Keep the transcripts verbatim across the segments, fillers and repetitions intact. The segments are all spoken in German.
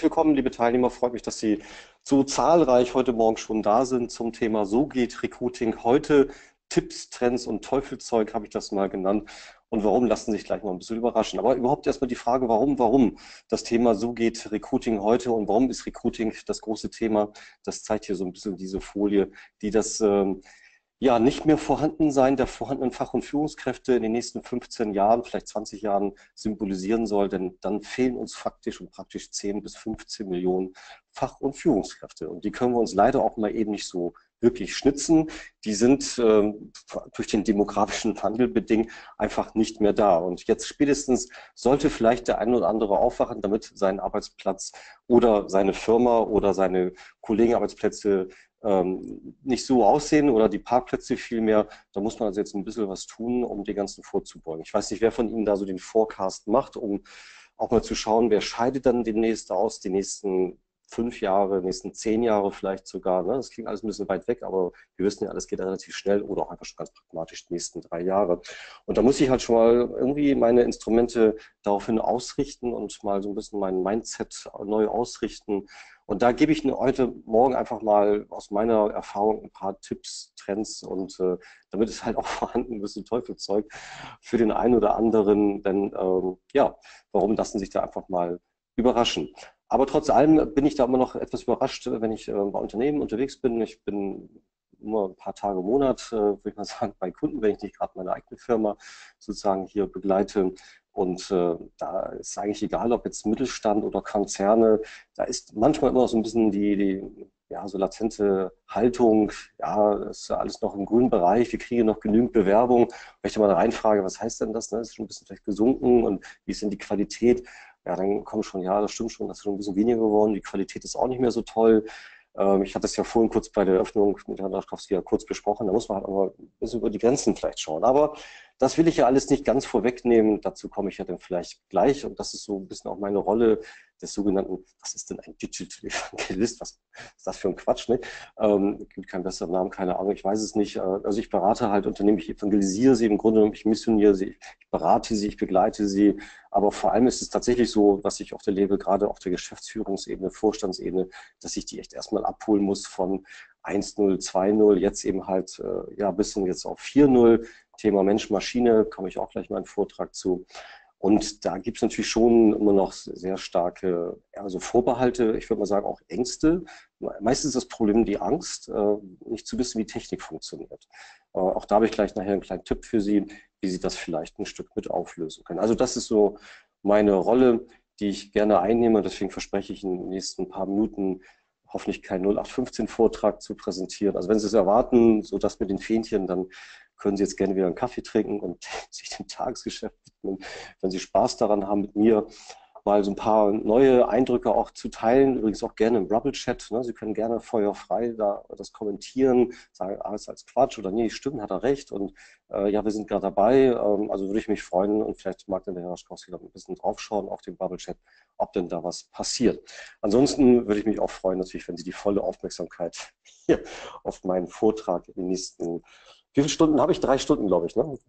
Willkommen, liebe Teilnehmer. Freut mich, dass Sie so zahlreich heute Morgen schon da sind zum Thema So geht Recruiting. Heute Tipps, Trends und Teufelzeug habe ich das mal genannt. Und warum, lassen Sie sich gleich mal ein bisschen überraschen. Aber überhaupt erstmal die Frage, warum, warum das Thema So geht Recruiting heute und warum ist Recruiting das große Thema? Das zeigt hier so ein bisschen diese Folie, die das ähm, ja, nicht mehr Vorhandensein der vorhandenen Fach- und Führungskräfte in den nächsten fünfzehn Jahren, vielleicht zwanzig Jahren symbolisieren soll, denn dann fehlen uns faktisch und praktisch zehn bis fünfzehn Millionen Fach- und Führungskräfte. Und die können wir uns leider auch mal eben nicht so wirklich schnitzen. Die sind ähm, durch den demografischen Wandel bedingt einfach nicht mehr da. Und jetzt spätestens sollte vielleicht der ein oder andere aufwachen, damit seinen Arbeitsplatz oder seine Firma oder seine Kollegenarbeitsplätze ähm, nicht so aussehen oder die Parkplätze vielmehr. Da muss man also jetzt ein bisschen was tun, um die ganzen vorzubeugen. Ich weiß nicht, wer von Ihnen da so den Forecast macht, um auch mal zu schauen, wer scheidet dann demnächst aus, die nächsten fünf Jahre, nächsten zehn Jahre vielleicht sogar. Ne? Das klingt alles ein bisschen weit weg, aber wir wissen ja, alles geht relativ schnell oder auch einfach schon ganz pragmatisch die nächsten drei Jahre. Und da muss ich halt schon mal irgendwie meine Instrumente daraufhin ausrichten und mal so ein bisschen mein Mindset neu ausrichten. Und da gebe ich Ihnen heute Morgen einfach mal aus meiner Erfahrung ein paar Tipps, Trends und äh, damit ist halt auch vorhanden ein bisschen Teufelzeug für den einen oder anderen, denn ähm, ja, warum lassen sich da einfach mal überraschen. Aber trotz allem bin ich da immer noch etwas überrascht, wenn ich äh, bei Unternehmen unterwegs bin. Ich bin nur ein paar Tage im Monat, äh, würde ich mal sagen, bei Kunden, wenn ich nicht gerade meine eigene Firma sozusagen hier begleite. Und äh, da ist eigentlich egal, ob jetzt Mittelstand oder Konzerne, da ist manchmal immer so ein bisschen die, die ja, so latente Haltung, ja, das ist ja alles noch im grünen Bereich, wir kriegen noch genügend Bewerbung. Wenn ich da mal reinfrage, was heißt denn das? Ne? Ist schon ein bisschen vielleicht gesunken und wie ist denn die Qualität? Ja, dann kommt schon, ja, das stimmt schon, das ist schon ein bisschen weniger geworden, die Qualität ist auch nicht mehr so toll. Ähm, ich hatte es ja vorhin kurz bei der Eröffnung mit Herrn Laschkowski ja kurz besprochen, da muss man halt auch mal ein bisschen über die Grenzen vielleicht schauen. Aber das will ich ja alles nicht ganz vorwegnehmen, dazu komme ich ja dann vielleicht gleich und das ist so ein bisschen auch meine Rolle des sogenannten, was ist denn ein Digital Evangelist? Was ist das für ein Quatsch, ne? Ähm, gibt keinen besseren Namen, keine Ahnung, ich weiß es nicht. Äh, also ich berate halt Unternehmen, ich evangelisiere sie im Grunde genommen, ich missioniere sie, ich berate sie, ich begleite sie, aber vor allem ist es tatsächlich so, was ich oft erlebe, gerade auf der Geschäftsführungsebene, Vorstandsebene, dass ich die echt erstmal abholen muss von eins null, zwei null, jetzt eben halt äh, ja, bis hin jetzt auf vier null. Thema Mensch-Maschine, komme ich auch gleich mal einen Vortrag zu. Und da gibt es natürlich schon immer noch sehr starke, also Vorbehalte, ich würde mal sagen auch Ängste. Meistens ist das Problem die Angst, äh, nicht zu wissen, wie Technik funktioniert. Äh, auch da habe ich gleich nachher einen kleinen Tipp für Sie, wie Sie das vielleicht ein Stück mit auflösen können. Also das ist so meine Rolle, die ich gerne einnehme. Deswegen verspreche ich in den nächsten paar Minuten hoffentlich keinen null acht fünfzehn Vortrag zu präsentieren. Also wenn Sie es erwarten, so das mit den Fähnchen, dann können Sie jetzt gerne wieder einen Kaffee trinken und sich dem Tagesgeschäft widmen, wenn Sie Spaß daran haben, mit mir mal so ein paar neue Eindrücke auch zu teilen. Übrigens auch gerne im Bubble-Chat. Ne? Sie können gerne feuerfrei da das kommentieren, sagen, ah, ist als Quatsch oder nee, stimmt, hat er recht. Und äh, ja, wir sind gerade dabei. Ähm, also würde ich mich freuen und vielleicht mag dann der Herr Raschkowski da ein bisschen draufschauen auf den Bubble-Chat, ob denn da was passiert. Ansonsten würde ich mich auch freuen, natürlich, wenn Sie die volle Aufmerksamkeit hier auf meinen Vortrag in den nächsten, wie viele Stunden habe ich? Drei Stunden, glaube ich, ne?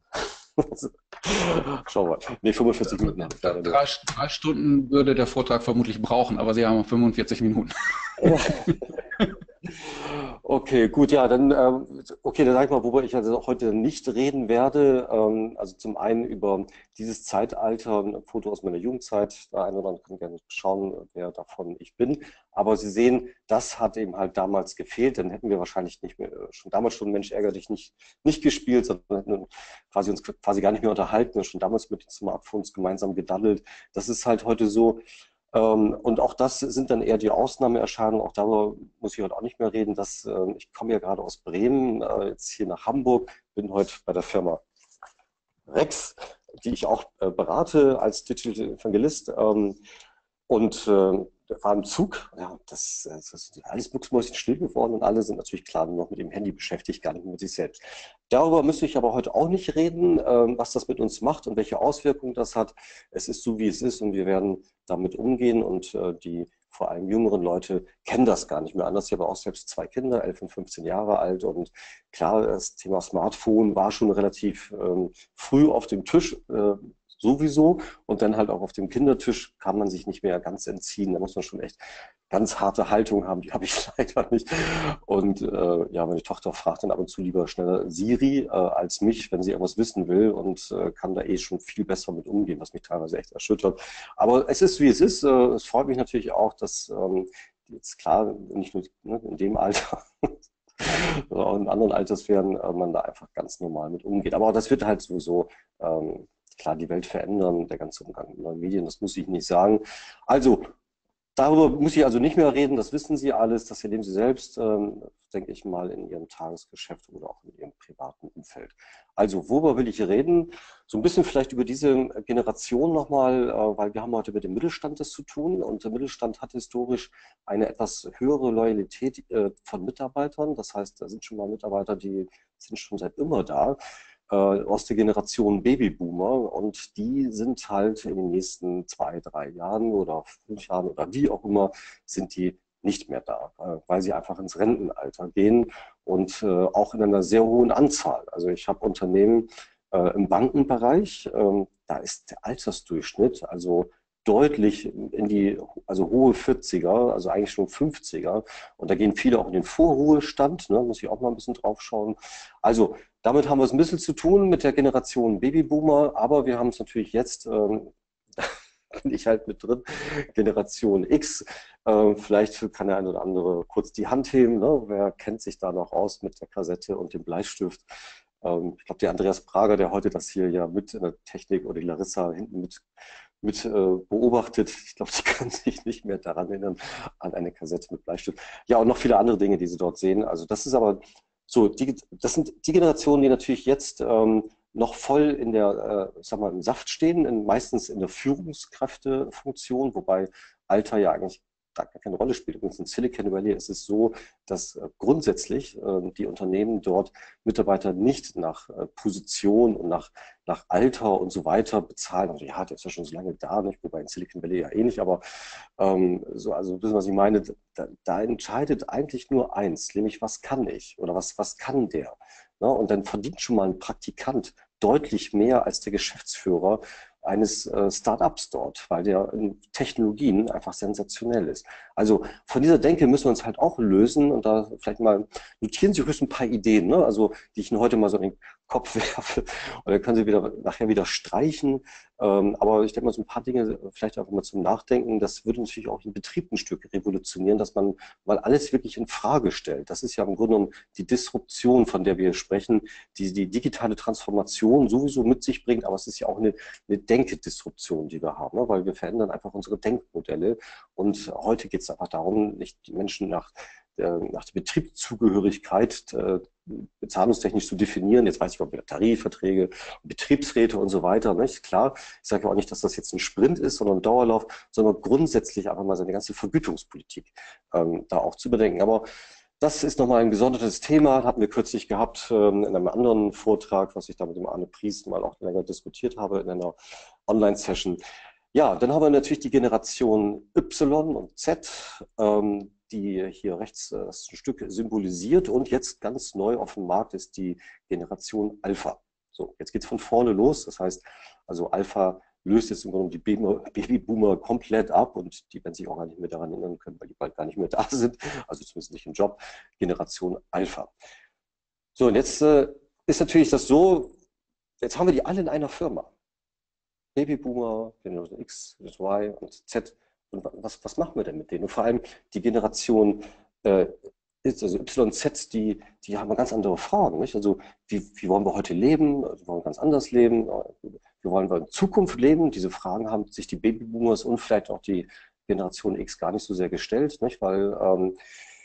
Schauen wir. Nee, fünfundvierzig Minuten habe ich leider nur. Drei, drei Stunden würde der Vortrag vermutlich brauchen, aber Sie haben fünfundvierzig Minuten. Ja. Okay, gut, ja, dann, ähm, okay, dann sag ich mal, worüber ich also heute nicht reden werde. Ähm, also zum einen über dieses Zeitalter, ein Foto aus meiner Jugendzeit. Der eine oder andere kann gerne schauen, wer davon ich bin. Aber Sie sehen, das hat eben halt damals gefehlt. Dann hätten wir wahrscheinlich nicht mehr, schon damals schon Mensch ärger dich nicht, nicht gespielt, sondern hätten quasi uns quasi gar nicht mehr unterhalten, schon damals mit den Smartphones gemeinsam gedaddelt. Das ist halt heute so. Ähm, und auch das sind dann eher die Ausnahmeerscheinungen. Auch darüber muss ich heute auch nicht mehr reden. Dass, äh, ich komme ja gerade aus Bremen, äh, jetzt hier nach Hamburg, bin heute bei der Firma Rex, die ich auch äh, berate als Digital Evangelist. Ähm, und äh, war im Zug, ja, das, das ist alles mucksmäuschenstill geworden und alle sind natürlich klar nur noch mit dem Handy beschäftigt, gar nicht mit sich selbst. Darüber müsste ich aber heute auch nicht reden, ähm, was das mit uns macht und welche Auswirkungen das hat. Es ist so, wie es ist und wir werden damit umgehen und äh, die vor allem jüngeren Leute kennen das gar nicht mehr anders. Ich habe auch selbst zwei Kinder, elf und fünfzehn Jahre alt und klar, das Thema Smartphone war schon relativ ähm, früh auf dem Tisch. Äh, sowieso. Und dann halt auch auf dem Kindertisch kann man sich nicht mehr ganz entziehen. Da muss man schon echt ganz harte Haltung haben. Die habe ich leider nicht. Und äh, ja, meine Tochter fragt dann ab und zu lieber schneller Siri äh, als mich, wenn sie irgendwas wissen will, und äh, kann da eh schon viel besser mit umgehen, was mich teilweise echt erschüttert. Aber es ist, wie es ist. Äh, es freut mich natürlich auch, dass ähm, jetzt klar, nicht nur ne, in dem Alter, sondern auch in anderen Alterswerden äh, man da einfach ganz normal mit umgeht. Aber das wird halt sowieso ähm, klar die Welt verändern, der ganze Umgang mit neuen Medien, das muss ich nicht sagen. Also, darüber muss ich also nicht mehr reden, das wissen Sie alles, das erleben Sie selbst, ähm, denke ich mal, in Ihrem Tagesgeschäft oder auch in Ihrem privaten Umfeld. Also, worüber will ich reden? So ein bisschen vielleicht über diese Generation nochmal, äh, weil wir haben heute mit dem Mittelstand das zu tun, und der Mittelstand hat historisch eine etwas höhere Loyalität äh, von Mitarbeitern. Das heißt, da sind schon mal Mitarbeiter, die sind schon seit immer da, äh, aus der Generation Babyboomer, und die sind halt in den nächsten zwei, drei Jahren oder fünf Jahren oder wie auch immer, sind die nicht mehr da, äh, weil sie einfach ins Rentenalter gehen, und äh, auch in einer sehr hohen Anzahl. Also ich habe Unternehmen äh, im Bankenbereich, ähm, da ist der Altersdurchschnitt also deutlich in die, also hohe vierziger, also eigentlich schon fünfziger. Und da gehen viele auch in den Vorruhestand, ne, muss ich auch mal ein bisschen drauf schauen. Also damit haben wir es ein bisschen zu tun mit der Generation Babyboomer, aber wir haben es natürlich jetzt, ähm, bin ich halt mit drin, Generation X. Äh, vielleicht kann der eine oder andere kurz die Hand heben. Ne? Wer kennt sich da noch aus mit der Kassette und dem Bleistift? Ähm, ich glaube, der Andreas Prager, der heute das hier ja mit in der Technik, oder die Larissa hinten mit, mit äh, beobachtet, ich glaube, sie können sich nicht mehr daran erinnern, an eine Kassette mit Bleistift. Ja, und noch viele andere Dinge, die Sie dort sehen. Also das ist aber so, die, das sind die Generationen, die natürlich jetzt ähm, noch voll in der, äh, ich sag mal, im Saft stehen, in, meistens in der Führungskräftefunktion, wobei Alter ja eigentlich da gar keine Rolle spielt. Übrigens in Silicon Valley ist es so, dass äh, grundsätzlich äh, die Unternehmen dort Mitarbeiter nicht nach äh, Position und nach, nach Alter und so weiter bezahlen. Also ja, der ist ja schon so lange da, nicht? Wobei in Silicon Valley ja eh nicht, aber ähm, so, also wissen, was ich meine, da, da entscheidet eigentlich nur eins, nämlich was kann ich oder was, was kann der? Ne? Und dann verdient schon mal ein Praktikant deutlich mehr als der Geschäftsführer eines äh, Start-ups dort, weil der in Technologien einfach sensationell ist. Also von dieser Denke müssen wir uns halt auch lösen, und da vielleicht mal notieren Sie ruhig ein paar Ideen, ne? Also die ich Ihnen heute mal so in den Kopf werfe, und dann können Sie wieder nachher wieder streichen. Ähm, aber ich denke mal, so ein paar Dinge vielleicht einfach mal zum Nachdenken. Das würde natürlich auch den Betrieb ein Stück revolutionieren, dass man mal alles wirklich in Frage stellt. Das ist ja im Grunde genommen die Disruption, von der wir sprechen, die die digitale Transformation sowieso mit sich bringt, aber es ist ja auch eine, eine Denkedisruption, die wir haben, ne? Weil wir verändern einfach unsere Denkmodelle. Und heute geht es einfach darum, nicht die Menschen nach, äh, nach der Betriebszugehörigkeit äh, bezahlungstechnisch zu definieren. Jetzt weiß ich auch wieder Tarifverträge, Betriebsräte und so weiter. Nicht? Klar, ich sage ja auch nicht, dass das jetzt ein Sprint ist, sondern ein Dauerlauf, sondern grundsätzlich einfach mal seine ganze Vergütungspolitik ähm, da auch zu überdenken. Aber das ist nochmal ein gesondertes Thema, hatten wir kürzlich gehabt ähm, in einem anderen Vortrag, was ich da mit dem Arne Priest mal auch länger diskutiert habe in einer Online-Session. Ja, dann haben wir natürlich die Generation Y und Z, ähm, die hier rechts äh, das ein Stück symbolisiert, und jetzt ganz neu auf dem Markt ist die Generation Alpha. So, jetzt geht es von vorne los, das heißt, also Alpha löst jetzt im Grunde die Babyboomer komplett ab, und die werden sich auch gar nicht mehr daran erinnern können, weil die bald gar nicht mehr da sind, also zumindest nicht im Job. Generation Alpha. So, und jetzt äh, ist natürlich das so, jetzt haben wir die alle in einer Firma. Babyboomer, Generation X, Y und Z. Und was, was machen wir denn mit denen? Und vor allem die Generation äh, also Y, Z, die, die haben ganz andere Fragen. Nicht? Also wie, wie wollen wir heute leben? Also, wir wollen ganz anders leben. Wie wollen wir in Zukunft leben? Diese Fragen haben sich die Babyboomers und vielleicht auch die Generation X gar nicht so sehr gestellt, nicht? Weil ähm,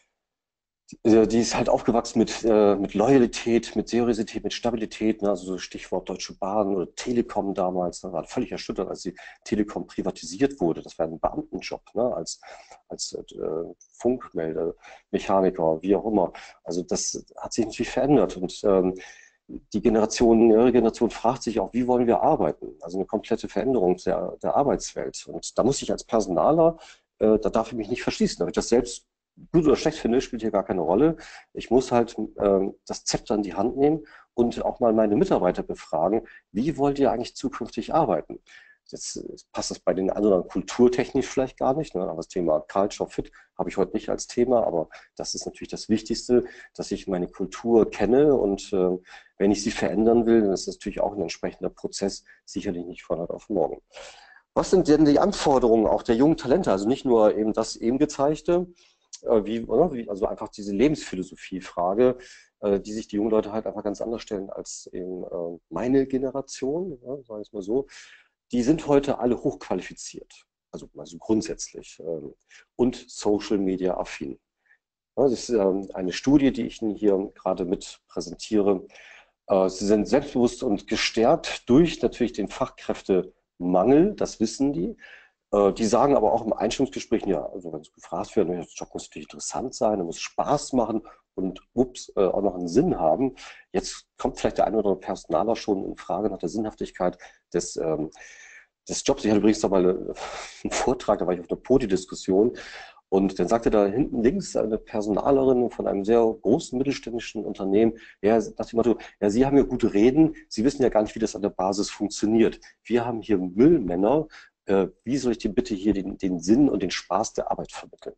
die, die ist halt aufgewachsen mit, äh, mit Loyalität, mit Seriosität, mit Stabilität, ne? Also so Stichwort Deutsche Bahn oder Telekom damals, ne? War völlig erschüttert, als die Telekom privatisiert wurde. Das war ein Beamtenjob, ne? Als, als äh, Funkmelder, Mechaniker, wie auch immer. Also das hat sich natürlich verändert, und ähm, die Generation, ihre Generation fragt sich auch, wie wollen wir arbeiten? Also eine komplette Veränderung der, der Arbeitswelt. Und da muss ich als Personaler, äh, da darf ich mich nicht verschließen, da habe ich das selbst gut oder schlecht finde, spielt hier gar keine Rolle. Ich muss halt ähm, das Zepter in die Hand nehmen und auch mal meine Mitarbeiter befragen, wie wollt ihr eigentlich zukünftig arbeiten? Jetzt äh, passt das bei den anderen kulturtechnisch vielleicht gar nicht, ne? Aber das Thema Culture Fit habe ich heute nicht als Thema, aber das ist natürlich das Wichtigste, dass ich meine Kultur kenne und äh, wenn ich sie verändern will, dann ist das natürlich auch ein entsprechender Prozess, sicherlich nicht von heute auf morgen. Was sind denn die Anforderungen auch der jungen Talente? Also nicht nur eben das eben gezeigte, äh, wie, oder? Wie, also einfach diese Lebensphilosophie-Frage, äh, die sich die jungen Leute halt einfach ganz anders stellen als eben äh, meine Generation, ja, sagen wir es mal so. Die sind heute alle hochqualifiziert, also, also grundsätzlich ähm, und Social Media affin. Ja, das ist ähm, eine Studie, die ich Ihnen hier gerade mit präsentiere. Äh, sie sind selbstbewusst und gestärkt durch natürlich den Fachkräftemangel, das wissen die. Äh, die sagen aber auch im Einstellungsgespräch, ja, also wenn sie gefragt werden, ja, das Job muss natürlich interessant sein, er muss Spaß machen und ups, äh, auch noch einen Sinn haben. Jetzt kommt vielleicht der eine oder andere Personaler schon in Frage nach der Sinnhaftigkeit des, ähm, des Jobs. Ich hatte übrigens da mal einen Vortrag, da war ich auf einer Podi-Diskussion und dann sagte da hinten links eine Personalerin von einem sehr großen mittelständischen Unternehmen, ja, nach dem Motto, ja, Sie haben ja gute Reden, Sie wissen ja gar nicht, wie das an der Basis funktioniert. Wir haben hier Müllmänner, äh, wie soll ich dir bitte hier den, den Sinn und den Spaß der Arbeit vermitteln?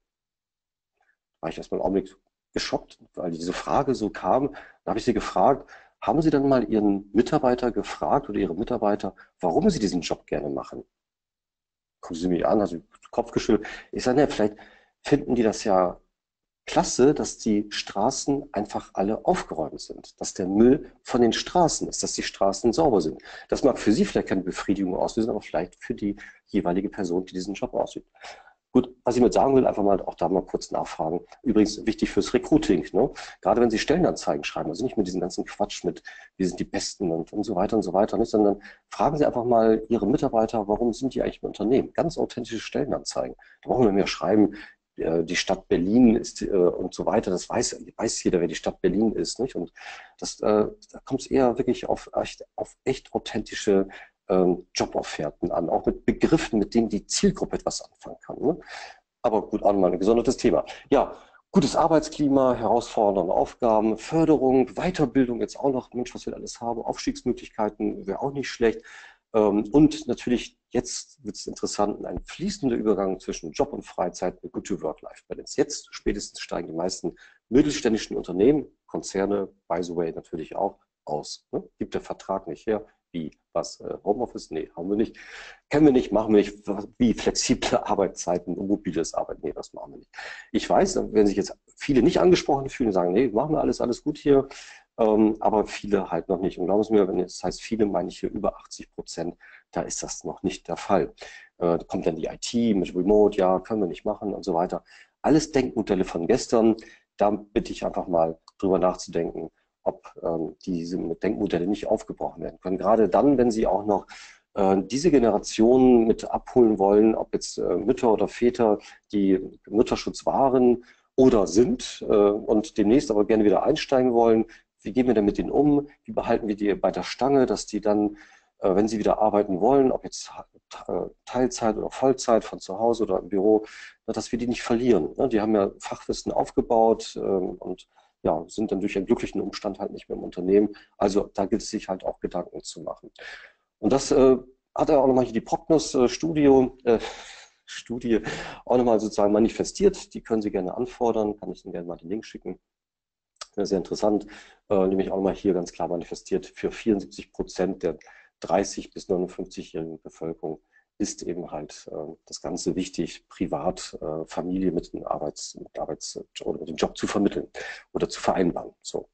Da war ich erstmal einen Augenblick geschockt, weil diese Frage so kam. Da habe ich sie gefragt, haben Sie dann mal Ihren Mitarbeiter gefragt oder Ihre Mitarbeiter, warum Sie diesen Job gerne machen? Gucken Sie mich an, also den Kopf geschüttelt. Ich sage, ne, vielleicht finden die das ja klasse, dass die Straßen einfach alle aufgeräumt sind, dass der Müll von den Straßen ist, dass die Straßen sauber sind. Das mag für Sie vielleicht keine Befriedigung auslösen, aber vielleicht für die jeweilige Person, die diesen Job ausübt. Gut, was ich mit sagen will, einfach mal auch da mal kurz nachfragen. Übrigens wichtig fürs Recruiting, ne? Gerade wenn Sie Stellenanzeigen schreiben, also nicht mit diesem ganzen Quatsch mit, wir sind die Besten und, und so weiter und so weiter, nicht, sondern fragen Sie einfach mal Ihre Mitarbeiter, warum sind die eigentlich im Unternehmen? Ganz authentische Stellenanzeigen. Da brauchen wir mehr schreiben, äh, die Stadt Berlin ist äh, und so weiter. Das weiß, weiß jeder, wer die Stadt Berlin ist, nicht? Und das, äh, da kommt es eher wirklich auf echt, auf echt authentische ähm, Jobofferten an, auch mit Begriffen, mit denen die Zielgruppe etwas anfangen kann. Ne? Aber gut, auch nochmal ein gesondertes Thema. Ja, gutes Arbeitsklima, herausfordernde Aufgaben, Förderung, Weiterbildung jetzt auch noch, Mensch, was wir alles haben, Aufstiegsmöglichkeiten wäre auch nicht schlecht. Ähm, und natürlich, jetzt wird es interessant, ein fließender Übergang zwischen Job und Freizeit, eine gute Work-Life-Balance. Jetzt spätestens steigen die meisten mittelständischen Unternehmen, Konzerne, by the way, natürlich auch aus. Ne? Gibt der Vertrag nicht her. Wie? Was? Äh, Homeoffice? Nee, haben wir nicht. Kennen wir nicht, machen wir nicht. Wie flexible Arbeitszeiten und mobiles Arbeiten? Nee, das machen wir nicht. Ich weiß, wenn sich jetzt viele nicht angesprochen fühlen, sagen, nee, machen wir alles, alles gut hier. Ähm, aber viele halt noch nicht. Und glauben Sie mir, wenn das heißt viele, meine ich hier über achtzig Prozent, da ist das noch nicht der Fall. Äh, da kommt dann die I T mit Remote, ja, können wir nicht machen und so weiter. Alles Denkmodelle von gestern. Da bitte ich einfach mal drüber nachzudenken, ob ähm, diese Denkmodelle nicht aufgebrochen werden können. Gerade dann, wenn Sie auch noch äh, diese Generation mit abholen wollen, ob jetzt äh, Mütter oder Väter, die Mutterschutz waren oder sind äh, und demnächst aber gerne wieder einsteigen wollen. Wie gehen wir denn mit denen um? Wie behalten wir die bei der Stange, dass die dann, äh, wenn sie wieder arbeiten wollen, ob jetzt äh, Teilzeit oder Vollzeit von zu Hause oder im Büro, dass wir die nicht verlieren. Ne? Die haben ja Fachwissen aufgebaut ähm, und ja, sind dann durch einen glücklichen Umstand halt nicht mehr im Unternehmen. Also da gilt es sich halt auch Gedanken zu machen. Und das äh, hat er auch nochmal hier die Prognos-Studio, äh, Studie auch nochmal sozusagen manifestiert. Die können Sie gerne anfordern, kann ich Ihnen gerne mal den Link schicken. Sehr interessant, äh, nämlich auch nochmal hier ganz klar manifestiert, für vierundsiebzig Prozent der dreißig- bis neunundfünfzig-jährigen Bevölkerung ist eben halt äh, das Ganze wichtig, privat, äh, Familie mit dem Arbeits, mit Arbeits oder mit dem Job zu vermitteln oder zu vereinbaren. So.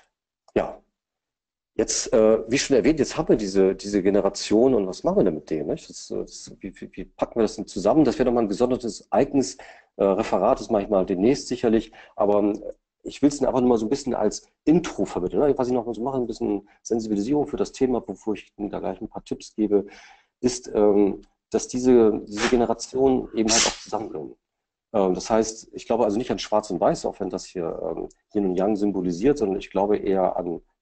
Ja, jetzt, äh, wie schon erwähnt, jetzt haben wir diese, diese Generation und was machen wir denn mit denen? Nicht? Das, das, wie, wie, wie packen wir das denn zusammen? Das wäre nochmal ein gesondertes eigenes äh, Referat, das mache ich mal demnächst sicherlich, aber ich will es einfach nur mal so ein bisschen als Intro vermitteln. Ne? Was ich noch mal so mache, ein bisschen Sensibilisierung für das Thema, bevor ich Ihnen da gleich ein paar Tipps gebe, ist, ähm, dass diese, diese Generation eben halt auch zusammenbringen. Ähm, das heißt, ich glaube also nicht an Schwarz und Weiß, auch wenn das hier ähm, Yin und Yang symbolisiert, sondern ich glaube eher an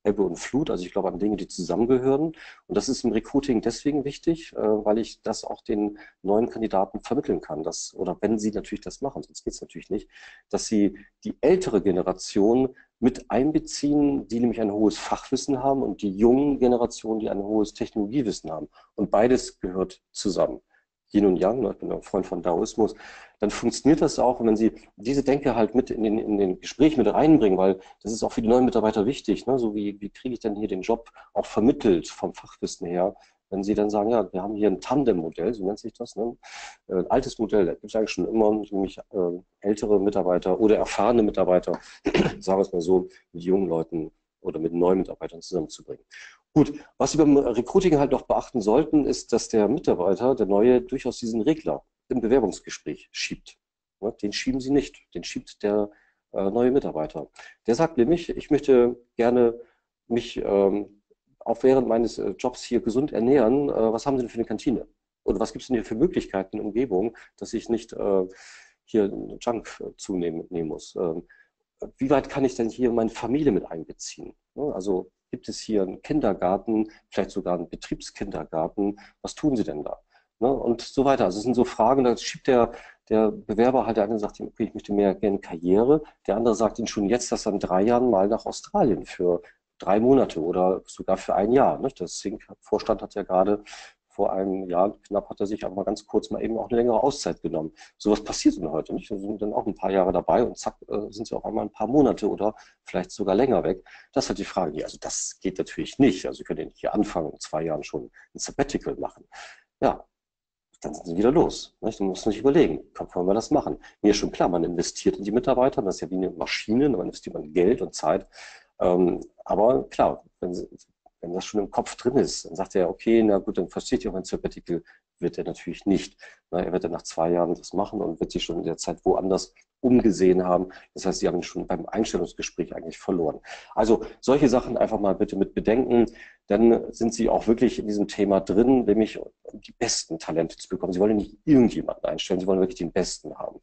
Ebbe und Flut. Also ich glaube an Dinge, die zusammengehören. Und das ist im Recruiting deswegen wichtig, äh, weil ich das auch den neuen Kandidaten vermitteln kann. Dass, oder wenn sie natürlich das machen, sonst geht es natürlich nicht, dass sie die ältere Generation mit einbeziehen, die nämlich ein hohes Fachwissen haben und die jungen Generationen, die ein hohes Technologiewissen haben. Und beides gehört zusammen. Yin und Yang, ich bin ein Freund von Daoismus, dann funktioniert das auch. Und wenn Sie diese Denke halt mit in den, in den Gespräch mit reinbringen, weil das ist auch für die neuen Mitarbeiter wichtig, ne? So wie, wie kriege ich denn hier den Job auch vermittelt vom Fachwissen her, wenn Sie dann sagen, ja, wir haben hier ein Tandem-Modell, so nennt sich das, ne? Äh, Ein altes Modell, da gibt es eigentlich schon immer, nämlich äh, ältere Mitarbeiter oder erfahrene Mitarbeiter, sagen wir es mal so, mit jungen Leuten oder mit neuen Mitarbeitern zusammenzubringen. Gut, was Sie beim Recruiting halt noch beachten sollten, ist, dass der Mitarbeiter, der Neue, durchaus diesen Regler im Bewerbungsgespräch schiebt. Ja, den schieben Sie nicht, den schiebt der äh, neue Mitarbeiter. Der sagt nämlich, ich möchte gerne mich ähm, auch während meines äh, Jobs hier gesund ernähren. Äh, was haben Sie denn für eine Kantine? Oder was gibt es denn hier für Möglichkeiten in der Umgebung, dass ich nicht äh, hier Junk äh, zunehmen nehmen muss? Ähm, wie weit kann ich denn hier meine Familie mit einbeziehen? Ne? Also gibt es hier einen Kindergarten, vielleicht sogar einen Betriebskindergarten? Was tun Sie denn da? Ne? Und so weiter. Also es sind so Fragen, da schiebt der, der Bewerber halt, der eine sagt, okay, ich möchte mehr gerne Karriere. Der andere sagt Ihnen schon jetzt, dass er in drei Jahren mal nach Australien für drei Monate oder sogar für ein Jahr. Ne? Der Sync-Vorstand hat ja gerade vor einem Jahr knapp, hat er sich auch mal ganz kurz mal eben auch eine längere Auszeit genommen. Sowas passiert dann heute nicht. Da sind dann auch ein paar Jahre dabei und zack, äh, sind sie auch einmal ein paar Monate oder vielleicht sogar länger weg. Das ist halt die Frage. Also das geht natürlich nicht. Also Sie können ja nicht hier anfangen, in zwei Jahren schon ein Sabbatical machen. Ja, dann sind sie wieder los. Nicht? Dann muss man sich überlegen, kann wollen wir das machen? Mir ist schon klar, man investiert in die Mitarbeiter, das ist ja wie eine Maschine, man investiert man Geld und Zeit. Ähm, aber klar, wenn, sie, wenn das schon im Kopf drin ist, dann sagt er, okay, na gut, dann versteht ihr auch ein Sabbatical, wird er natürlich nicht. Na, er wird dann nach zwei Jahren das machen und wird sich schon in der Zeit woanders umgesehen haben. Das heißt, sie haben schon beim Einstellungsgespräch eigentlich verloren. Also solche Sachen einfach mal bitte mit bedenken. Dann sind Sie auch wirklich in diesem Thema drin, nämlich die besten Talente zu bekommen. Sie wollen nicht irgendjemanden einstellen, Sie wollen wirklich den Besten haben.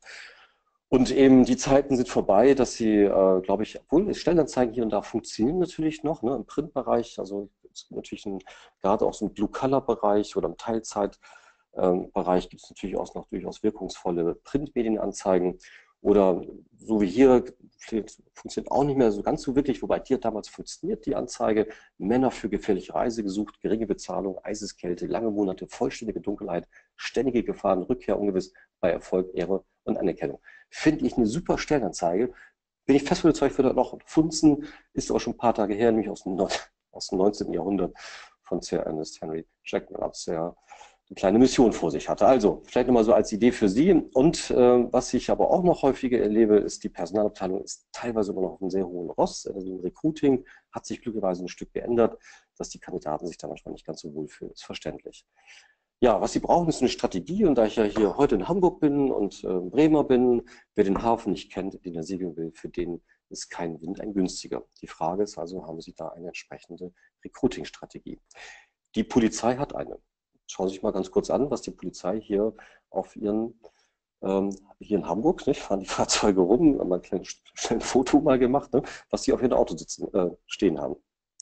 Und eben die Zeiten sind vorbei, dass Sie, äh, glaube ich, obwohl Stellenanzeigen hier und da funktionieren natürlich noch, ne, im Printbereich, also es gibt natürlich ein, gerade auch so einen Blue-Color-Bereich oder im Teilzeitbereich gibt es natürlich auch noch durchaus wirkungsvolle Printmedienanzeigen. Oder so wie hier, funktioniert auch nicht mehr so ganz so wirklich, wobei hier damals funktioniert die Anzeige. Männer für gefährliche Reise gesucht, geringe Bezahlung, Eiseskälte, lange Monate, vollständige Dunkelheit, ständige Gefahren, Rückkehr ungewiss, bei Erfolg, Ehre und Anerkennung. Finde ich eine super Stellenanzeige. Bin ich fest von überzeugt, wird noch funzen, ist aber schon ein paar Tage her, nämlich aus dem, aus dem neunzehnten. Jahrhundert von Sir Ernest Henry Jackman, als er eine kleine Mission vor sich hatte. Also vielleicht nochmal so als Idee für Sie. Und äh, was ich aber auch noch häufiger erlebe, ist, die Personalabteilung ist teilweise immer noch auf einem sehr hohen Ross. Also im Recruiting hat sich glücklicherweise ein Stück geändert, dass die Kandidaten sich da manchmal nicht ganz so wohlfühlen. Ist verständlich. Ja, was Sie brauchen, ist eine Strategie. Und da ich ja hier heute in Hamburg bin und äh, Bremer bin, wer den Hafen nicht kennt, den er segeln will, für den ist kein Wind ein günstiger. Die Frage ist also, haben Sie da eine entsprechende Recruiting-Strategie? Die Polizei hat eine. Schauen Sie sich mal ganz kurz an, was die Polizei hier auf ihren, ähm, hier in Hamburg, nicht, fahren die Fahrzeuge rum, haben mal ein kleines, schnell ein Foto mal gemacht, ne, was die auf ihren Auto sitzen, äh, stehen haben.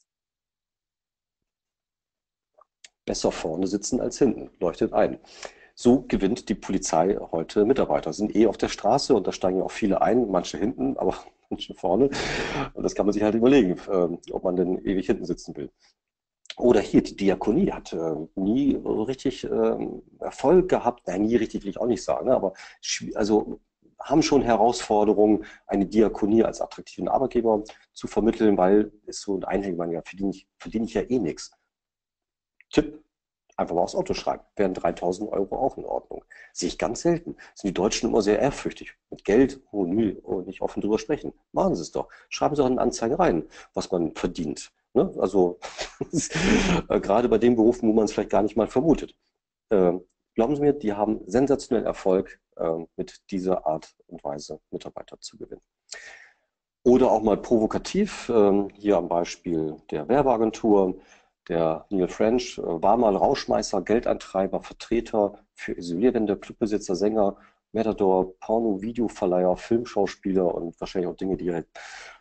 Besser vorne sitzen als hinten, leuchtet ein. So gewinnt die Polizei heute Mitarbeiter. Sind eh auf der Straße und da steigen auch viele ein, manche hinten, aber manche vorne. Und das kann man sich halt überlegen, äh, ob man denn ewig hinten sitzen will. Oder hier, die Diakonie hat äh, nie richtig äh, Erfolg gehabt. Nein, nie richtig will ich auch nicht sagen, ne? Aber also haben schon Herausforderungen, eine Diakonie als attraktiven Arbeitgeber zu vermitteln, weil es so ein Einhängen, ja, verdiene ich, verdiene ich ja eh nichts. Tipp, einfach mal aufs Auto schreiben. Wären dreitausend Euro auch in Ordnung. Sehe ich ganz selten. Sind die Deutschen immer sehr ehrfürchtig. Mit Geld, oh nö, oh, nicht offen drüber sprechen. Machen Sie es doch. Schreiben Sie auch in Anzeigen rein, was man verdient. Ne? Also äh, gerade bei den Berufen, wo man es vielleicht gar nicht mal vermutet. Äh, glauben Sie mir, die haben sensationellen Erfolg, äh, mit dieser Art und Weise Mitarbeiter zu gewinnen. Oder auch mal provokativ, äh, hier am Beispiel der Werbeagentur. Der Neil French äh, war mal Rauschmeißer, Geldeintreiber, Vertreter für Isolierwände, Clubbesitzer, Sänger, Matador, Porno, Videoverleiher, Filmschauspieler und wahrscheinlich auch Dinge, die halt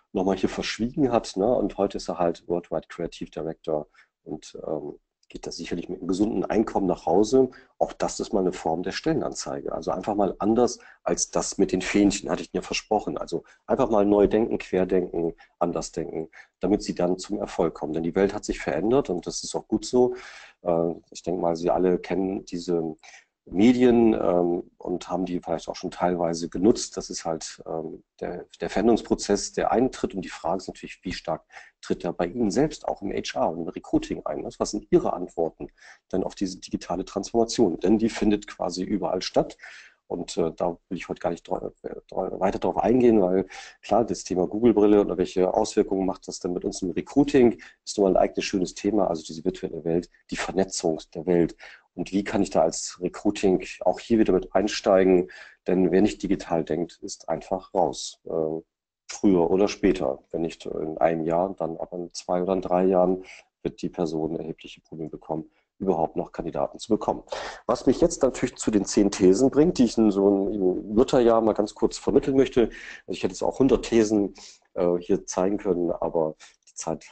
nochmal hier verschwiegen hat, ne? Und heute ist er halt Worldwide Creative Director und ähm, geht da sicherlich mit einem gesunden Einkommen nach Hause. Auch das ist mal eine Form der Stellenanzeige. Also einfach mal anders als das mit den Fähnchen, hatte ich Ihnen ja versprochen. Also einfach mal neu denken, querdenken, anders denken, damit Sie dann zum Erfolg kommen. Denn die Welt hat sich verändert und das ist auch gut so. Äh, ich denke mal, Sie alle kennen diese Medien ähm, und haben die vielleicht auch schon teilweise genutzt. Das ist halt ähm, der, der Veränderungsprozess, der eintritt. Und die Frage ist natürlich, wie stark tritt er bei Ihnen selbst auch im H R und im Recruiting ein? Was sind Ihre Antworten denn auf diese digitale Transformation? Denn die findet quasi überall statt. Und äh, da will ich heute gar nicht dreu, dreu, weiter darauf eingehen, weil klar, das Thema Google-Brille oder welche Auswirkungen macht das denn mit uns im Recruiting, ist nun mal ein eigenes schönes Thema, also diese virtuelle Welt, die Vernetzung der Welt. Und wie kann ich da als Recruiting auch hier wieder mit einsteigen? Denn wer nicht digital denkt, ist einfach raus. Äh, früher oder später. Wenn nicht in einem Jahr, dann aber in zwei oder in drei Jahren wird die Person erhebliche Probleme bekommen, überhaupt noch Kandidaten zu bekommen. Was mich jetzt natürlich zu den zehn Thesen bringt, die ich in so einem Lutherjahr mal ganz kurz vermitteln möchte. Also ich hätte jetzt auch hundert Thesen äh, hier zeigen können, aber die Zeit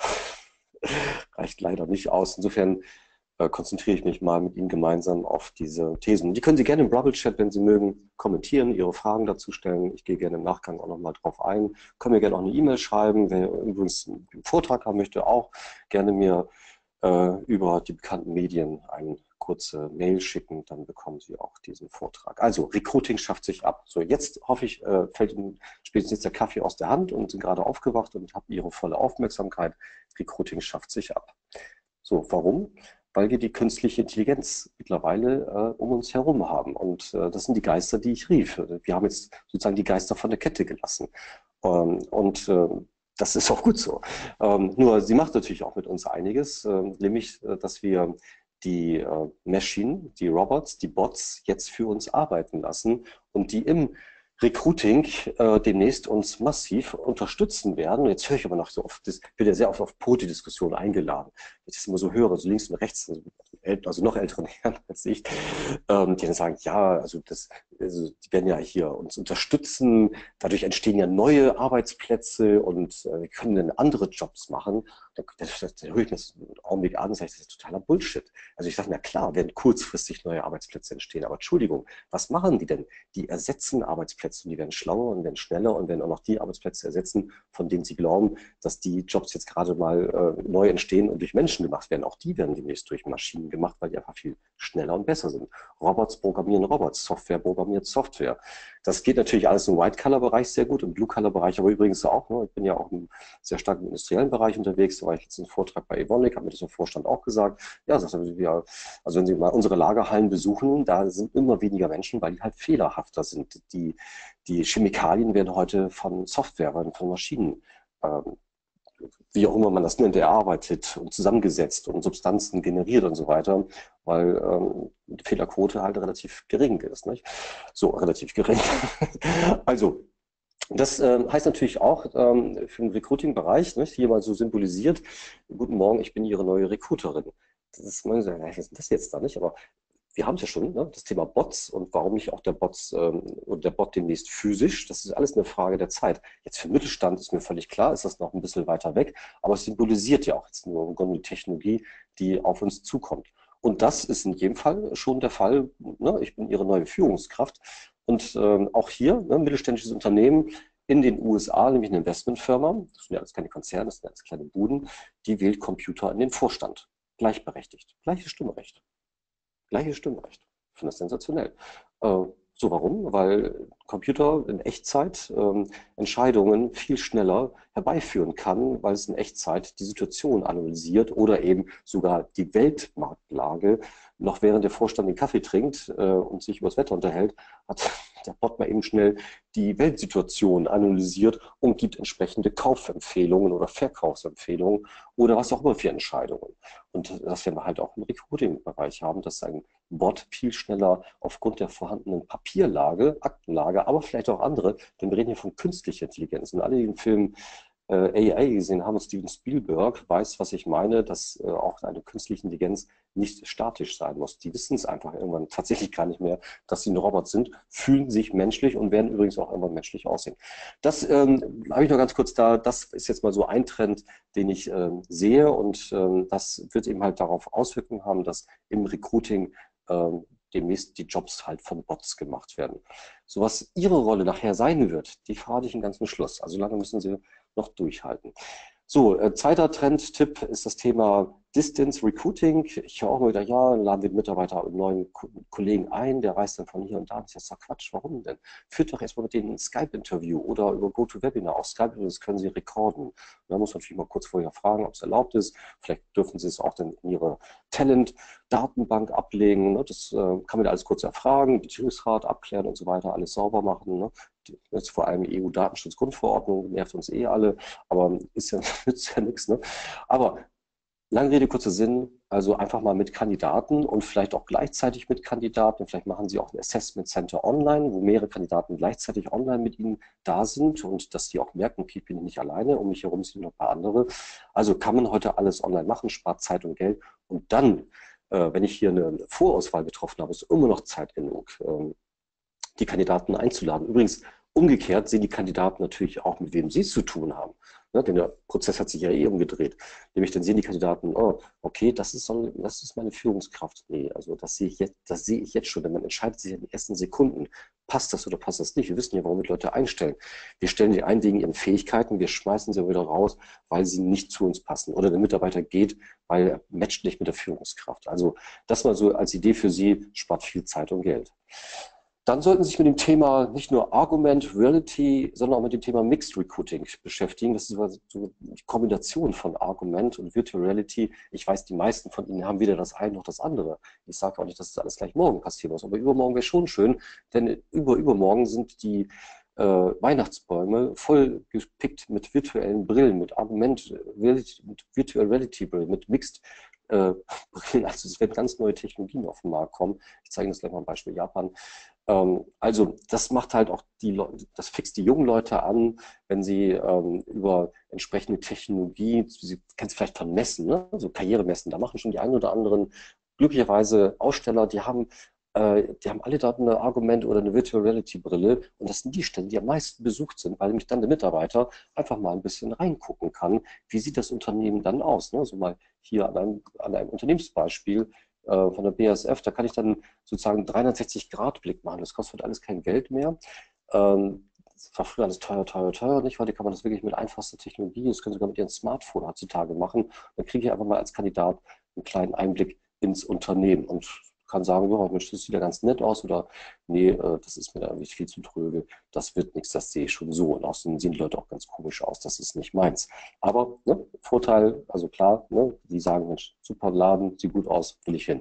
reicht leider nicht aus. Insofern äh, konzentriere ich mich mal mit Ihnen gemeinsam auf diese Thesen. Die können Sie gerne im Bubble-Chat, wenn Sie mögen, kommentieren, Ihre Fragen dazu stellen. Ich gehe gerne im Nachgang auch nochmal drauf ein. Können mir gerne auch eine E-Mail schreiben. Wer übrigens einen Vortrag haben möchte, auch gerne mir äh, über die bekannten Medien eine kurze Mail schicken, dann bekommen Sie auch diesen Vortrag. Also, Recruiting schafft sich ab. So, jetzt hoffe ich, äh, fällt Ihnen spätestens jetzt der Kaffee aus der Hand und sind gerade aufgewacht und haben Ihre volle Aufmerksamkeit. Recruiting schafft sich ab. So, warum? Weil wir die künstliche Intelligenz mittlerweile äh, um uns herum haben. Und äh, das sind die Geister, die ich rief. Wir haben jetzt sozusagen die Geister von der Kette gelassen. Ähm, und äh, das ist auch gut so. Ähm, nur sie macht natürlich auch mit uns einiges, äh, nämlich, äh, dass wir die äh, Maschinen, die Robots, die Bots jetzt für uns arbeiten lassen und die im Recruiting äh, demnächst uns massiv unterstützen werden. Und jetzt höre ich aber noch so oft, das wird ja sehr oft auf Poti-Diskussionen eingeladen. Wenn ich das immer so höre, so links und rechts, also, also noch älteren Herren als ich, ähm, die dann sagen, ja, also, das, also die werden ja hier uns unterstützen, dadurch entstehen ja neue Arbeitsplätze und äh, wir können dann andere Jobs machen. Da, das, das, da höre ich mir das einen Augenblick an und sage, das ist totaler Bullshit. Also ich sage, na klar, werden kurzfristig neue Arbeitsplätze entstehen, aber Entschuldigung, was machen die denn? Die ersetzen Arbeitsplätze und die werden schlauer und werden schneller und werden auch noch die Arbeitsplätze ersetzen, von denen sie glauben, dass die Jobs jetzt gerade mal äh, neu entstehen und durch Menschen gemacht werden. Auch die werden demnächst durch Maschinen gemacht, weil die einfach viel schneller und besser sind. Robots programmieren Robots, Software programmiert Software. Das geht natürlich alles im White-Color-Bereich sehr gut, im Blue-Color-Bereich aber übrigens auch. Ne? Ich bin ja auch im sehr stark im industriellen Bereich unterwegs. Da war ich letztens einen Vortrag bei Evonik, habe mir das im Vorstand auch gesagt. Ja, sagt er, wir, also wenn Sie mal unsere Lagerhallen besuchen, da sind immer weniger Menschen, weil die halt fehlerhafter sind. Die, die Chemikalien werden heute von Software, von Maschinen, ähm, wie auch immer man das nennt, erarbeitet und zusammengesetzt und Substanzen generiert und so weiter, weil ähm, die Fehlerquote halt relativ gering ist. Nicht? So, relativ gering. Also, das äh, heißt natürlich auch ähm, für den Recruiting-Bereich, ne, hier mal so symbolisiert, guten Morgen, ich bin Ihre neue Recruiterin. Das ist, man sagt, was ist das jetzt da nicht? Aber wir haben es ja schon, ne, das Thema Bots und warum nicht auch der Bots ähm, oder der Bot demnächst physisch, das ist alles eine Frage der Zeit. Jetzt für Mittelstand ist mir völlig klar, ist das noch ein bisschen weiter weg, aber es symbolisiert ja auch jetzt nur die Technologie, die auf uns zukommt. Und das ist in jedem Fall schon der Fall. Ne? Ich bin Ihre neue Führungskraft. Und ähm, auch hier, ne, mittelständisches Unternehmen in den U S A, nämlich eine Investmentfirma, das sind ja alles keine Konzerne, das sind ja alles kleine Buden, die wählt Computer in den Vorstand. Gleichberechtigt. Gleiches Stimmrecht. Gleiches Stimmrecht. Ich finde das sensationell. Äh, so, warum? Weil Computer in Echtzeit ähm, Entscheidungen viel schneller herbeiführen kann, weil es in Echtzeit die Situation analysiert oder eben sogar die Weltmarktlage. Noch während der Vorstand den Kaffee trinkt äh, und sich über das Wetter unterhält, hat der Bot mal eben schnell die Weltsituation analysiert und gibt entsprechende Kaufempfehlungen oder Verkaufsempfehlungen oder was auch immer für Entscheidungen. Und das werden wir halt auch im Recruiting-Bereich haben, dass ein Bot viel schneller aufgrund der vorhandenen Papierlage, Aktenlage, aber vielleicht auch andere, denn wir reden hier von künstlicher Intelligenz. Und alle, die den Film äh, A I gesehen haben, Steven Spielberg weiß, was ich meine, dass äh, auch eine künstliche Intelligenz nicht statisch sein muss. Die wissen es einfach irgendwann tatsächlich gar nicht mehr, dass sie ein Roboter sind, fühlen sich menschlich und werden übrigens auch irgendwann menschlich aussehen. Das ähm, habe ich noch ganz kurz da, das ist jetzt mal so ein Trend, den ich ähm, sehe, und ähm, das wird eben halt darauf Auswirkungen haben, dass im Recruiting ähm, demnächst die Jobs halt von Bots gemacht werden. So, was Ihre Rolle nachher sein wird, die verrate ich Ihnen ganz zum Schluss. Also lange müssen Sie noch durchhalten. So, äh, zweiter Trend-Tipp ist das Thema Distance Recruiting. Ich höre auch mal wieder, ja, dann laden wir den Mitarbeiter einen neuen Ko Kollegen ein, der reist dann von hier und da. Das ist ja Quatsch, warum denn? Führt doch erstmal mit denen ein Skype-Interview oder über GoToWebinar. Auch Skype, das können Sie rekorden. Da muss man natürlich mal kurz vorher fragen, ob es erlaubt ist. Vielleicht dürfen Sie es auch dann in Ihre Talent-Datenbank ablegen. Ne? Das äh, kann man da alles kurz erfragen, Betriebsrat abklären und so weiter, alles sauber machen. Ne? Jetzt vor allem E U-Datenschutzgrundverordnung, nervt uns eh alle, aber ist ja, nützt ja nichts. Ne? Aber lange Rede, kurzer Sinn, also einfach mal mit Kandidaten und vielleicht auch gleichzeitig mit Kandidaten. Vielleicht machen Sie auch ein Assessment Center online, wo mehrere Kandidaten gleichzeitig online mit Ihnen da sind und dass die auch merken, okay, ich bin nicht alleine, um mich herum sind noch ein paar andere. Also kann man heute alles online machen, spart Zeit und Geld. Und dann, äh, wenn ich hier eine Vorauswahl getroffen habe, ist immer noch Zeit genug, ähm, die Kandidaten einzuladen. Übrigens, umgekehrt sehen die Kandidaten natürlich auch, mit wem sie es zu tun haben. Ne, denn der Prozess hat sich ja eh umgedreht. Nämlich dann sehen die Kandidaten, oh, okay, das ist, so, das ist meine Führungskraft. Nee, also das sehe ich jetzt, das sehe ich jetzt schon, denn man entscheidet sich in den ersten Sekunden. Passt das oder passt das nicht? Wir wissen ja, warum wir Leute einstellen. Wir stellen die ein wegen ihren Fähigkeiten, wir schmeißen sie wieder raus, weil sie nicht zu uns passen. Oder der Mitarbeiter geht, weil er matcht nicht mit der Führungskraft. Also das mal so als Idee für Sie, spart viel Zeit und Geld. Dann sollten Sie sich mit dem Thema nicht nur Argument Reality, sondern auch mit dem Thema Mixed Recruiting beschäftigen. Das ist so die Kombination von Argument und Virtual Reality. Ich weiß, die meisten von Ihnen haben weder das eine noch das andere. Ich sage auch nicht, dass das alles gleich morgen passieren muss, aber übermorgen wäre schon schön, denn über übermorgen sind die äh, Weihnachtsbäume voll gepickt mit virtuellen Brillen, mit Argument, Reality, mit Virtual Reality Brillen, mit Mixed äh, Brillen. Also es werden ganz neue Technologien auf den Markt kommen. Ich zeige Ihnen das gleich mal ein Beispiel Japan. Also das macht halt auch die Leute, das fixt die jungen Leute an, wenn sie ähm, über entsprechende Technologie, Sie kennen es vielleicht von Messen, ne? So Karrieremessen, da machen schon die einen oder anderen glücklicherweise Aussteller, die haben, äh, die haben alle dort ein Argument oder eine Virtual Reality Brille, und das sind die Stellen, die am meisten besucht sind, weil nämlich dann der Mitarbeiter einfach mal ein bisschen reingucken kann, wie sieht das Unternehmen dann aus, ne? So mal hier an einem, an einem Unternehmensbeispiel von der B A S F, da kann ich dann sozusagen dreihundertsechzig Grad Blick machen. Das kostet alles kein Geld mehr. Ähm, das war früher alles teuer, teuer, teuer. Nicht? Heute kann man das wirklich mit einfachster Technologie, das können Sie sogar mit Ihrem Smartphone heutzutage machen. Dann kriege ich einfach mal als Kandidat einen kleinen Einblick ins Unternehmen und kann sagen, ja, Mensch, das sieht ja ganz nett aus, oder nee, äh, das ist mir da irgendwie viel zu tröge, das wird nichts, das sehe ich schon so. Und außerdem sehen die Leute auch ganz komisch aus, das ist nicht meins. Aber ne, Vorteil, also klar, ne, die sagen, Mensch, super Laden, sieht gut aus, will ich hin.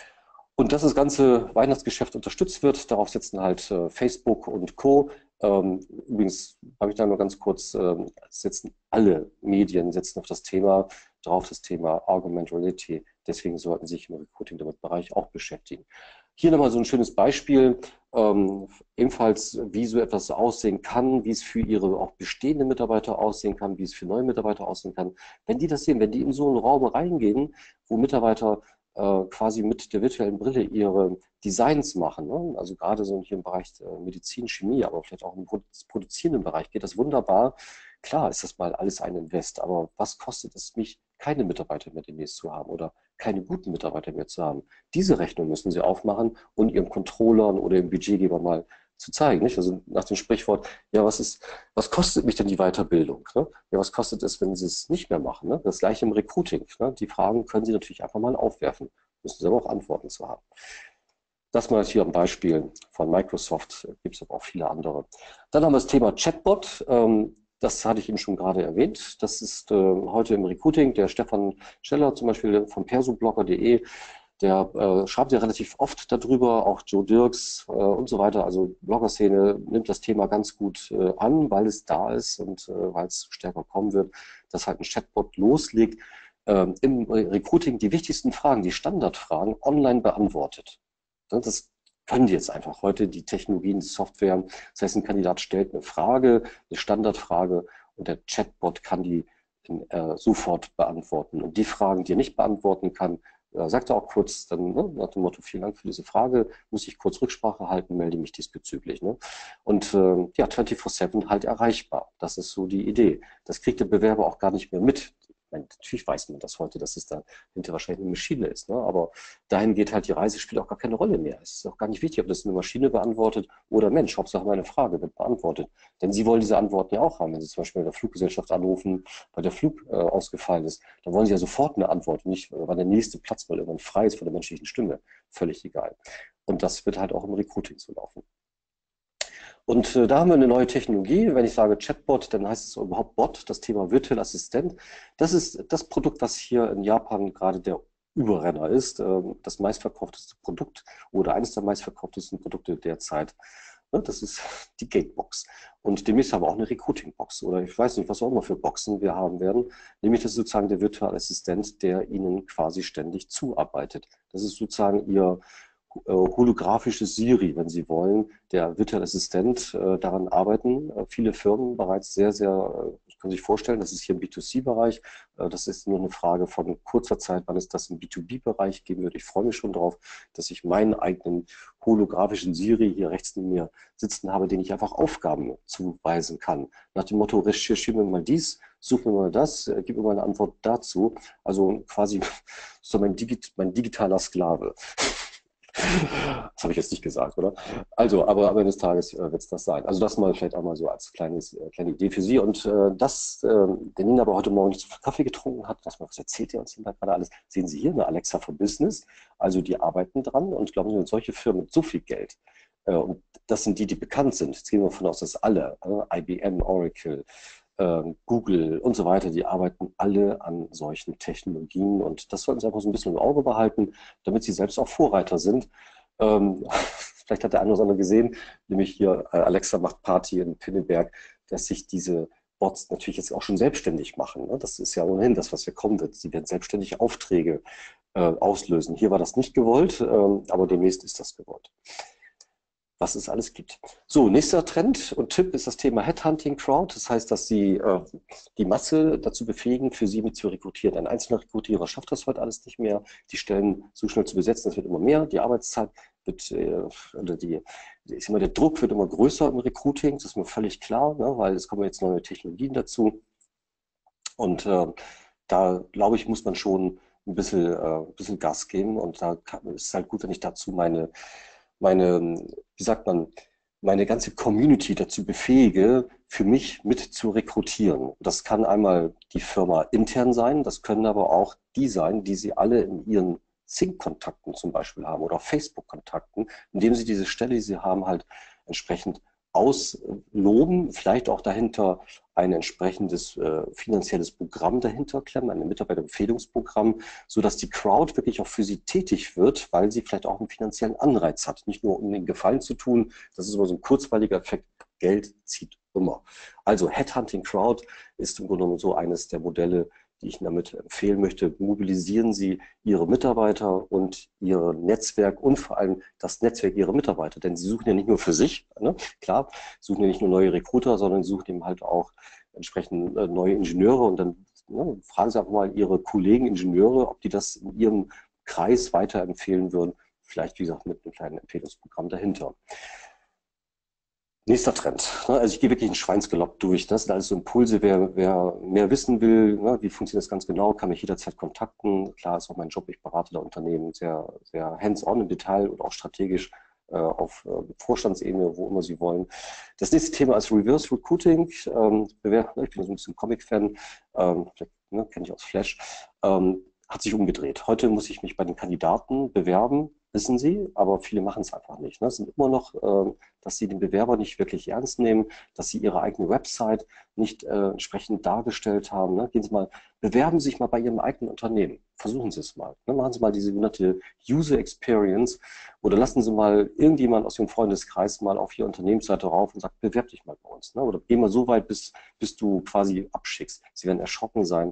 Und dass das ganze Weihnachtsgeschäft unterstützt wird, darauf setzen halt äh, Facebook und Co. Ähm, übrigens habe ich da nur ganz kurz, ähm, setzen alle Medien setzen auf das Thema, drauf das Thema Augmented Reality. Deswegen sollten Sie sich im Recruiting-Bereich auch beschäftigen. Hier nochmal so ein schönes Beispiel, ähm, ebenfalls wie so etwas aussehen kann, wie es für Ihre auch bestehenden Mitarbeiter aussehen kann, wie es für neue Mitarbeiter aussehen kann. Wenn die das sehen, wenn die in so einen Raum reingehen, wo Mitarbeiter äh, quasi mit der virtuellen Brille ihre Designs machen, ne? Also gerade so hier im Bereich äh, Medizin, Chemie, aber vielleicht auch im produzierenden Bereich geht das wunderbar. Klar ist das mal alles ein Invest, aber was kostet es mich, keine Mitarbeiter mehr demnächst zu haben oder keine guten Mitarbeiter mehr zu haben? Diese Rechnung müssen Sie aufmachen und Ihren Controllern oder Ihrem Budgetgeber mal zu zeigen. Nicht? Also nach dem Sprichwort, ja, was ist, was kostet mich denn die Weiterbildung? Ne? Ja, was kostet es, wenn Sie es nicht mehr machen? Ne? Das gleiche im Recruiting. Ne? Die Fragen können Sie natürlich einfach mal aufwerfen. Müssen Sie aber auch Antworten zu haben. Das mal hier ein Beispiel von Microsoft, gibt es aber auch viele andere. Dann haben wir das Thema Chatbot. Ähm, das hatte ich eben schon gerade erwähnt. Das ist äh, heute im Recruiting. Der Stefan Scheller zum Beispiel von persoblogger punkt de, der äh, schreibt ja relativ oft darüber, auch Joe Dirks äh, und so weiter. Also Blogger-Szene nimmt das Thema ganz gut äh, an, weil es da ist und äh, weil es stärker kommen wird, dass halt ein Chatbot loslegt, äh, im Recruiting die wichtigsten Fragen, die Standardfragen online beantwortet. Das können die jetzt einfach heute, die Technologien, die Software. Das heißt, ein Kandidat stellt eine Frage, eine Standardfrage, und der Chatbot kann die äh, sofort beantworten. Und die Fragen, die er nicht beantworten kann, äh, sagt er auch kurz dann, ne, nach dem Motto, vielen Dank für diese Frage, muss ich kurz Rücksprache halten, melde mich diesbezüglich. Ne? Und äh, ja, vierundzwanzig sieben halt erreichbar. Das ist so die Idee. Das kriegt der Bewerber auch gar nicht mehr mit. Ich meine, natürlich weiß man das heute, dass es da hinter wahrscheinlich eine Maschine ist. Ne? Aber dahin geht halt die Reise, spielt auch gar keine Rolle mehr. Es ist auch gar nicht wichtig, ob das eine Maschine beantwortet oder Mensch. Hauptsache meine Frage wird beantwortet. Denn Sie wollen diese Antworten ja auch haben. Wenn Sie zum Beispiel bei der Fluggesellschaft anrufen, weil der Flug äh, ausgefallen ist, dann wollen Sie ja sofort eine Antwort. Nicht, wann der nächste Platz mal irgendwann frei ist von der menschlichen Stimme. Völlig egal. Und das wird halt auch im Recruiting so laufen. Und äh, da haben wir eine neue Technologie. Wenn ich sage Chatbot, dann heißt es überhaupt Bot, das Thema virtuelle Assistent. Das ist das Produkt, was hier in Japan gerade der Überrenner ist. Ähm, das meistverkaufteste Produkt oder eines der meistverkauftesten Produkte derzeit. Ne, das ist die Gatebox. Und demnächst haben wir auch eine Recruiting-Box oder ich weiß nicht, was auch immer für Boxen wir haben werden. Nämlich das ist sozusagen der virtuelle Assistent, der Ihnen quasi ständig zuarbeitet. Das ist sozusagen Ihr holographisches Siri, wenn Sie wollen, der virtuelle Assistent, äh, daran arbeiten äh, viele Firmen bereits sehr, sehr, äh, können sich vorstellen, das ist hier im B zwei C-Bereich, äh, das ist nur eine Frage von kurzer Zeit, wann es das im B zwei B-Bereich geben wird. Ich freue mich schon darauf, dass ich meinen eigenen holographischen Siri hier rechts neben mir sitzen habe, den ich einfach Aufgaben zuweisen kann. Nach dem Motto, recherchiere mir mal dies, such mir mal das, äh, gib mir mal eine Antwort dazu. Also quasi so mein, Digit mein digitaler Sklave. Das habe ich jetzt nicht gesagt, oder? Also, aber am Ende des Tages äh, wird es das sein. Also das mal vielleicht auch mal so als kleines, äh, kleine Idee für Sie. Und äh, das, äh, der Nina aber heute Morgen nicht so viel Kaffee getrunken hat, was, was erzählt ihr uns denn da gerade alles? Sehen Sie hier eine Alexa for Business. Also die arbeiten dran und glauben Sie, solche Firmen mit so viel Geld, äh, und das sind die, die bekannt sind. Jetzt gehen wir davon aus, dass alle, äh, I B M, Oracle, ähm, Google und so weiter, die arbeiten alle an solchen Technologien und das sollten Sie einfach so ein bisschen im Auge behalten, damit Sie selbst auch Vorreiter sind. Ähm, vielleicht hat der eine oder andere gesehen, nämlich hier äh, Alexa macht Party in Pinneberg, dass sich diese Bots natürlich jetzt auch schon selbstständig machen. Ne? Das ist ja ohnehin das, was hier kommen wird. Sie werden selbstständig Aufträge äh, auslösen. Hier war das nicht gewollt, ähm, aber demnächst ist das gewollt, was es alles gibt. So, nächster Trend und Tipp ist das Thema Headhunting Crowd. Das heißt, dass Sie äh, die Masse dazu befähigen, für Sie mit zu rekrutieren. Ein einzelner Rekrutierer schafft das heute alles nicht mehr. Die Stellen so schnell zu besetzen, das wird immer mehr. Die Arbeitszeit wird, äh, oder die, ist immer, der Druck wird immer größer im Recruiting. Das ist mir völlig klar, ne, weil es kommen jetzt neue Technologien dazu. Und äh, da, glaube ich, muss man schon ein bisschen, äh, ein bisschen Gas geben. Und da kann, ist es halt gut, wenn ich dazu meine meine, wie sagt man, meine ganze Community dazu befähige, für mich mit zu rekrutieren. Das kann einmal die Firma intern sein, das können aber auch die sein, die Sie alle in Ihren Xing-Kontakten zum Beispiel haben oder Facebook-Kontakten, indem Sie diese Stelle, die Sie haben, halt entsprechend ausloben, vielleicht auch dahinter ein entsprechendes äh, finanzielles Programm dahinter klemmen, ein Mitarbeiterempfehlungsprogramm, sodass die Crowd wirklich auch für sie tätig wird, weil sie vielleicht auch einen finanziellen Anreiz hat. Nicht nur um den Gefallen zu tun, das ist immer so ein kurzweiliger Effekt, Geld zieht immer. Also Headhunting Crowd ist im Grunde genommen so eines der Modelle, die ich Ihnen damit empfehlen möchte. Mobilisieren Sie Ihre Mitarbeiter und Ihr Netzwerk und vor allem das Netzwerk Ihrer Mitarbeiter. Denn Sie suchen ja nicht nur für sich, ne? Klar, suchen ja nicht nur neue Recruiter, sondern Sie suchen eben halt auch entsprechend äh, neue Ingenieure und dann ne, fragen Sie einfach mal Ihre Kollegen Ingenieure, ob die das in Ihrem Kreis weiterempfehlen würden. Vielleicht, wie gesagt, mit einem kleinen Empfehlungsprogramm dahinter. Nächster Trend. Also ich gehe wirklich einen Schweinsgalopp durch. Das sind alles so Impulse. Wer, wer mehr wissen will, ne, wie funktioniert das ganz genau, kann mich jederzeit kontakten. Klar ist auch mein Job, ich berate da Unternehmen sehr, sehr hands-on im Detail und auch strategisch äh, auf äh, Vorstandsebene, wo immer Sie wollen. Das nächste Thema ist Reverse Recruiting. Ähm, ich bin so ein bisschen Comic-Fan, ähm, ne, kenne ich aus Flash. Ähm, hat sich umgedreht. Heute muss ich mich bei den Kandidaten bewerben, wissen Sie, aber viele machen es einfach nicht. Ne? Es sind immer noch, äh, dass sie den Bewerber nicht wirklich ernst nehmen, dass sie ihre eigene Website nicht äh, entsprechend dargestellt haben. Ne? Gehen Sie mal, bewerben Sie sich mal bei Ihrem eigenen Unternehmen. Versuchen Sie es mal. Ne? Machen Sie mal diese sogenannte User Experience oder lassen Sie mal irgendjemand aus Ihrem Freundeskreis mal auf Ihre Unternehmensseite rauf und sagt, bewerb dich mal bei uns. Ne? Oder geh mal so weit, bis, bis du quasi abschickst. Sie werden erschrocken sein,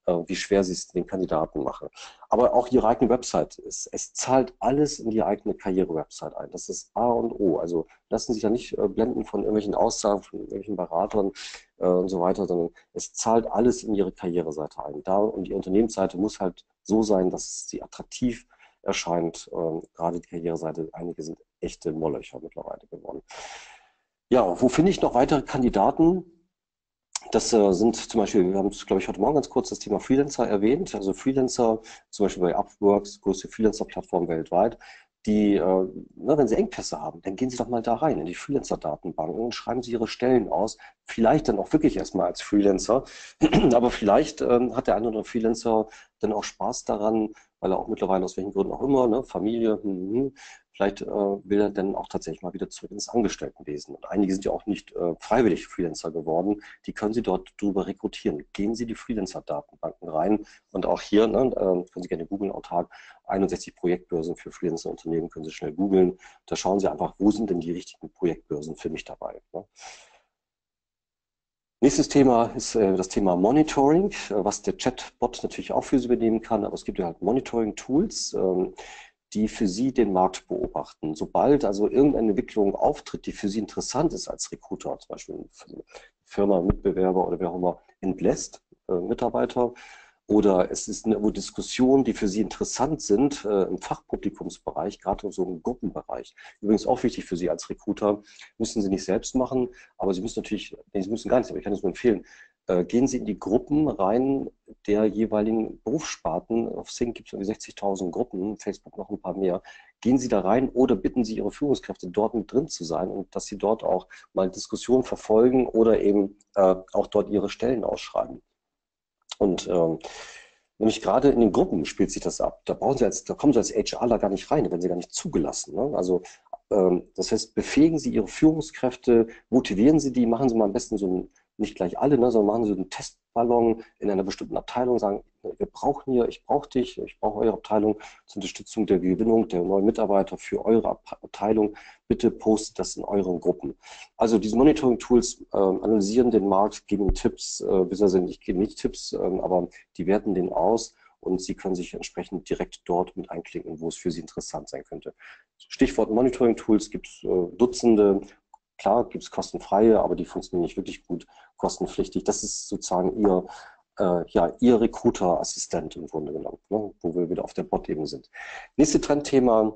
äh, wie schwer sie es den Kandidaten machen. Aber auch ihre eigene Website, es, es zahlt alles in die eigene Karriere-Website ein. Das ist A und O. Also lassen Sie sich ja nicht äh, blenden von irgendwelchen Aussagen, von irgendwelchen Beratern äh, und so weiter, sondern es zahlt alles in Ihre Karriereseite ein. Da und die Unternehmensseite muss halt so sein, dass sie attraktiv erscheint. Ähm, gerade die Karriereseite, einige sind echte Mollöcher mittlerweile geworden. Ja, wo finde ich noch weitere Kandidaten? Das äh, sind zum Beispiel, wir haben es, glaube ich, heute Morgen ganz kurz das Thema Freelancer erwähnt. Also Freelancer, zum Beispiel bei Upworks, größte Freelancer-Plattform weltweit, die, äh, na, wenn Sie Engpässe haben, dann gehen Sie doch mal da rein in die Freelancer-Datenbanken und schreiben Sie Ihre Stellen aus. Vielleicht dann auch wirklich erstmal als Freelancer, aber vielleicht ähm, hat der eine oder andere Freelancer dann auch Spaß daran, weil er auch mittlerweile aus welchen Gründen auch immer, ne, Familie, hm, hm, vielleicht äh, will er dann auch tatsächlich mal wieder zurück ins Angestelltenwesen. Und einige sind ja auch nicht äh, freiwillig Freelancer geworden. Die können Sie dort drüber rekrutieren. Gehen Sie die Freelancer-Datenbanken rein. Und auch hier, ne, äh, können Sie gerne googeln, autark, einundsechzig Projektbörsen für Freelancer-Unternehmen, können Sie schnell googeln. Da schauen Sie einfach, wo sind denn die richtigen Projektbörsen für mich dabei. Ne? Nächstes Thema ist äh, das Thema Monitoring, äh, was der Chatbot natürlich auch für Sie übernehmen kann, aber es gibt ja halt Monitoring-Tools, ähm, die für Sie den Markt beobachten. Sobald also irgendeine Entwicklung auftritt, die für Sie interessant ist als Recruiter, zum Beispiel eine Firma, Mitbewerber oder wer auch immer entlässt äh, Mitarbeiter, oder es ist eine Diskussion, die für Sie interessant sind äh, im Fachpublikumsbereich, gerade so im Gruppenbereich. Übrigens auch wichtig für Sie als Recruiter, müssen Sie nicht selbst machen, aber Sie müssen natürlich, nee, Sie müssen gar nichts, aber ich kann es nur empfehlen, äh, gehen Sie in die Gruppen rein der jeweiligen Berufssparten. Auf Xing gibt es irgendwie sechzigtausend Gruppen, Facebook noch ein paar mehr. Gehen Sie da rein oder bitten Sie Ihre Führungskräfte, dort mit drin zu sein und dass Sie dort auch mal Diskussionen verfolgen oder eben äh, auch dort Ihre Stellen ausschreiben. Und ähm, nämlich gerade in den Gruppen spielt sich das ab. Da brauchen Sie als, da kommen Sie als HRler gar nicht rein, da werden Sie gar nicht zugelassen. Ne? Also ähm, das heißt, befähigen Sie Ihre Führungskräfte, motivieren Sie die, machen Sie mal am besten so ein, nicht gleich alle, ne, sondern machen Sie so einen Testballon in einer bestimmten Abteilung, sagen, wir brauchen hier, ich brauche dich, ich brauche eure Abteilung zur Unterstützung der Gewinnung der neuen Mitarbeiter für eure Abteilung. Bitte postet das in euren Gruppen. Also diese Monitoring-Tools äh, analysieren den Markt, geben Tipps, äh, beziehungsweise ich gebe nicht Tipps, äh, aber die werten den aus und Sie können sich entsprechend direkt dort mit einklinken, wo es für Sie interessant sein könnte. Stichwort Monitoring-Tools gibt es äh, Dutzende. Klar gibt es kostenfreie, aber die funktionieren nicht wirklich gut kostenpflichtig. Das ist sozusagen Ihr, äh, ja, Ihr Recruiter-Assistent im Grunde genommen, ne, wo wir wieder auf der Bot-Ebene sind. Nächste Trendthema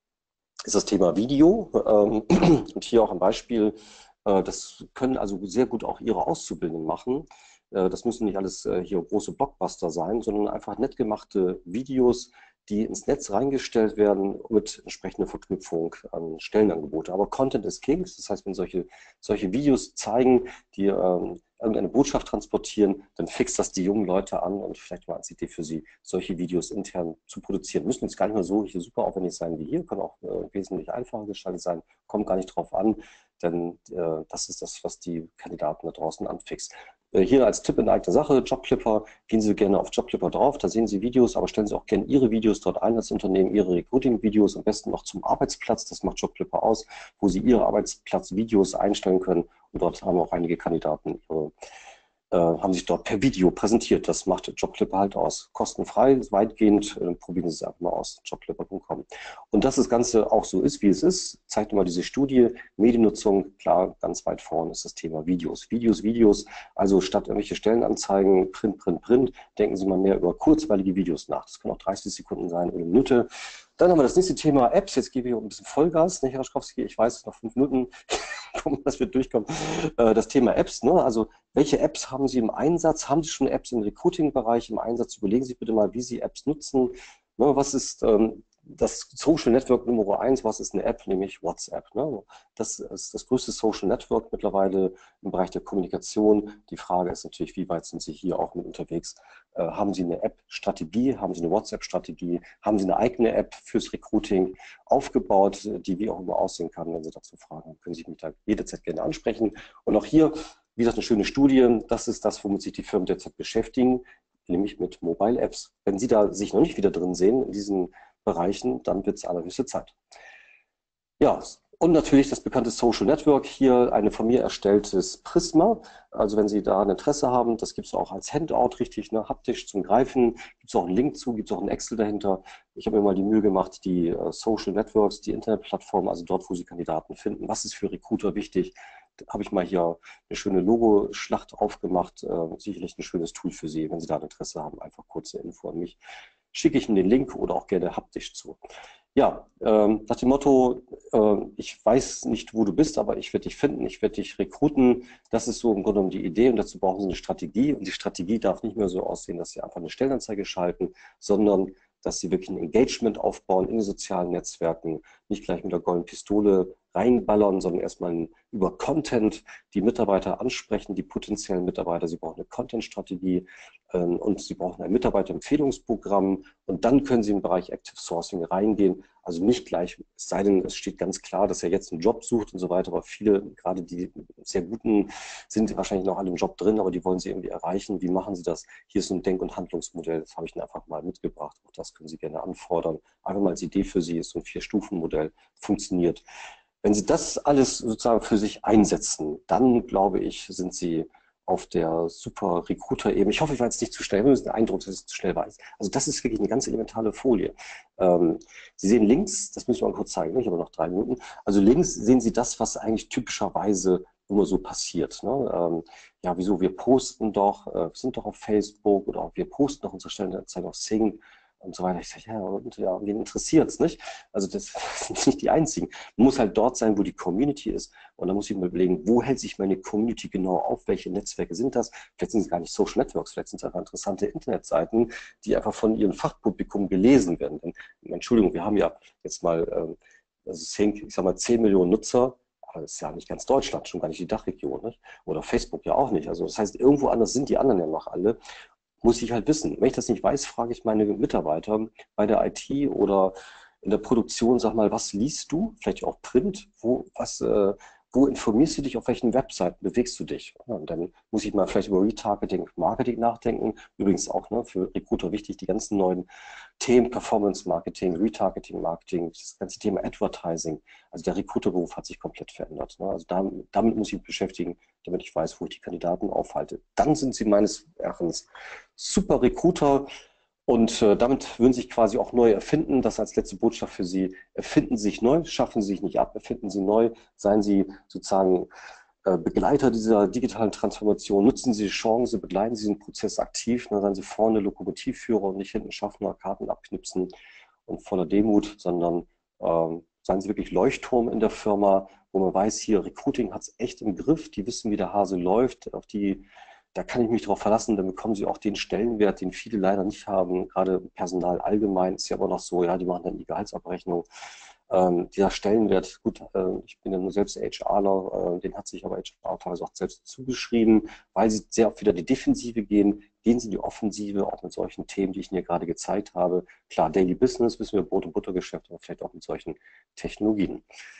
ist das Thema Video. Ähm, und hier auch ein Beispiel. Äh, das können also sehr gut auch Ihre Auszubildenden machen. Äh, das müssen nicht alles äh, hier große Blockbuster sein, sondern einfach nett gemachte Videos, die ins Netz reingestellt werden mit entsprechender Verknüpfung an Stellenangebote. Aber Content is King. Das heißt, wenn solche, solche Videos zeigen, die ähm, irgendeine Botschaft transportieren, dann fixt das die jungen Leute an und vielleicht mal als Idee für sie, solche Videos intern zu produzieren. Müssen jetzt gar nicht mehr so hier super aufwendig sein wie hier, können auch äh, wesentlich einfacher gestaltet sein, kommt gar nicht drauf an, denn äh, das ist das, was die Kandidaten da draußen anfixt. Äh, hier als Tipp in eigener Sache, Jobclipper, gehen Sie gerne auf Jobclipper drauf, da sehen Sie Videos, aber stellen Sie auch gerne Ihre Videos dort ein als Unternehmen, Ihre Recruiting-Videos, am besten noch zum Arbeitsplatz, das macht Jobclipper aus, wo Sie Ihre Arbeitsplatz-Videos einstellen können und dort haben auch einige Kandidaten ihre äh, haben sich dort per Video präsentiert. Das macht Jobclipper halt aus. Kostenfrei, weitgehend, äh, probieren Sie es einfach mal aus, jobclipper punkt com. Und dass das Ganze auch so ist, wie es ist, zeigt immer diese Studie. Mediennutzung, klar, ganz weit vorne ist das Thema Videos. Videos, Videos, also statt irgendwelche Stellenanzeigen, Print, Print, Print, denken Sie mal mehr über kurzweilige Videos nach. Das können auch dreißig Sekunden sein oder eine Minute. Dann haben wir das nächste Thema Apps. Jetzt gebe ich auch ein bisschen Vollgas, nicht, Herr Raschkowski? Ich weiß, noch fünf Minuten, dass wir durchkommen. Äh, das Thema Apps, ne? Also welche Apps haben Sie im Einsatz? Haben Sie schon Apps im Recruiting-Bereich im Einsatz? Überlegen Sie bitte mal, wie Sie Apps nutzen. Ne? Was ist ähm, das Social Network Nummer eins? Was ist eine App? Nämlich WhatsApp. Ne? Das ist das größte Social Network mittlerweile im Bereich der Kommunikation. Die Frage ist natürlich, wie weit sind Sie hier auch mit unterwegs? Äh, haben Sie eine App-Strategie? Haben Sie eine WhatsApp-Strategie? Haben Sie eine eigene App fürs Recruiting aufgebaut, die wie auch immer aussehen kann? Wenn Sie dazu fragen, können Sie mich da jederzeit gerne ansprechen. Und auch hier, wie gesagt, eine schöne Studie. Das ist das, womit sich die Firmen derzeit beschäftigen, nämlich mit Mobile Apps. Wenn Sie da sich noch nicht wieder drin sehen in diesen Bereichen, dann wird es allerhöchste Zeit. Ja, Und natürlich das bekannte Social Network, hier ein von mir erstelltes Prisma. Also wenn Sie da ein Interesse haben, das gibt es auch als Handout richtig, ne, haptisch zum Greifen. Gibt es auch einen Link zu, gibt es auch einen Excel dahinter. Ich habe mir mal die Mühe gemacht, die äh, Social Networks, die Internetplattformen, also dort, wo Sie Kandidaten finden. Was ist für Recruiter wichtig? Da habe ich mal hier eine schöne Logo-Schlacht aufgemacht. Äh, sicherlich ein schönes Tool für Sie, wenn Sie da ein Interesse haben. Einfach kurze Info an mich. Schicke ich Ihnen den Link oder auch gerne haptisch zu. Ja, ähm, nach dem Motto, äh, ich weiß nicht, wo du bist, aber ich werde dich finden, ich werde dich rekruten. Das ist so im Grunde genommen die Idee und dazu brauchen Sie eine Strategie. Und die Strategie darf nicht mehr so aussehen, dass Sie einfach eine Stellenanzeige schalten, sondern dass Sie wirklich ein Engagement aufbauen in den sozialen Netzwerken, nicht gleich mit der goldenen Pistole reinballern, sondern erstmal über Content die Mitarbeiter ansprechen, die potenziellen Mitarbeiter. Sie brauchen eine Content-Strategie ähm, und Sie brauchen ein Mitarbeiterempfehlungsprogramm und dann können Sie im Bereich Active Sourcing reingehen. Also nicht gleich, es sei denn, es steht ganz klar, dass er jetzt einen Job sucht und so weiter, aber viele, gerade die sehr guten, sind wahrscheinlich noch alle im Job drin, aber die wollen Sie irgendwie erreichen. Wie machen Sie das? Hier ist so ein Denk- und Handlungsmodell, das habe ich Ihnen einfach mal mitgebracht. Auch das können Sie gerne anfordern. Einfach mal als Idee für Sie, ist so ein Vier-Stufen-Modell, funktioniert. Wenn Sie das alles sozusagen für sich einsetzen, dann glaube ich, sind Sie auf der super Recruiter-Ebene. Ich hoffe, ich war jetzt nicht zu schnell, wir müssen den Eindruck, dass es zu schnell war. Also das ist wirklich eine ganz elementare Folie. Ähm, Sie sehen links, das müssen wir mal kurz zeigen, ne? Ich habe noch drei Minuten. Also links sehen Sie das, was eigentlich typischerweise immer so passiert. Ne? Ähm, ja, wieso, wir posten doch, äh, wir sind doch auf Facebook oder auch wir posten doch unsere Stellenanzeigen auf Xing und so weiter. Ich sage, ja, und ja, wen interessiert es, nicht? Also das sind nicht die einzigen. Man muss halt dort sein, wo die Community ist. Und da muss ich mir überlegen, wo hält sich meine Community genau auf? Welche Netzwerke sind das? Vielleicht sind es gar nicht Social Networks, vielleicht sind es einfach interessante Internetseiten, die einfach von ihrem Fachpublikum gelesen werden. Denn, Entschuldigung, wir haben ja jetzt mal, ähm, also ich sag mal, zehn Millionen Nutzer. Aber das ist ja nicht ganz Deutschland, schon gar nicht die Dachregion, nicht? Oder Facebook ja auch nicht. Also das heißt, irgendwo anders sind die anderen ja noch alle. Muss ich halt wissen. Wenn ich das nicht weiß, frage ich meine Mitarbeiter bei der I T oder in der Produktion, sag mal, was liest du? Vielleicht auch Print. Wo, was, äh, wo informierst du dich? Auf welchen Webseiten bewegst du dich? Ja, und dann muss ich mal vielleicht über Retargeting, Marketing nachdenken. Übrigens auch, ne, für Recruiter wichtig, die ganzen neuen Themen, Performance Marketing, Retargeting Marketing, das ganze Thema Advertising. Also der Recruiterberuf hat sich komplett verändert. Ne? Also damit, damit muss ich mich beschäftigen, damit ich weiß, wo ich die Kandidaten aufhalte. Dann sind sie meines Erachtens super Recruiter und äh, damit würden sich quasi auch neu erfinden. Das als letzte Botschaft für Sie. Erfinden Sie sich neu, schaffen Sie sich nicht ab, erfinden Sie neu, seien Sie sozusagen äh, Begleiter dieser digitalen Transformation, nutzen Sie die Chance, begleiten Sie den Prozess aktiv, ne, seien Sie vorne Lokomotivführer und nicht hinten Schaffner, Karten abknipsen und voller Demut, sondern ähm, seien Sie wirklich Leuchtturm in der Firma, wo man weiß, hier Recruiting hat es echt im Griff, die wissen, wie der Hase läuft, auf die, da kann ich mich darauf verlassen, dann bekommen Sie auch den Stellenwert, den viele leider nicht haben, gerade Personal allgemein ist ja aber noch so, ja, die machen dann die Gehaltsabrechnung. Ähm, dieser Stellenwert, gut, äh, ich bin ja nur selbst HRler, äh, den hat sich aber H R teilweise auch selbst zugeschrieben, weil sie sehr oft wieder die Defensive gehen, gehen sie in die Offensive, auch mit solchen Themen, die ich Ihnen hier gerade gezeigt habe. Klar, Daily Business, wissen wir, Brot- und Buttergeschäft, aber vielleicht auch mit solchen Technologien.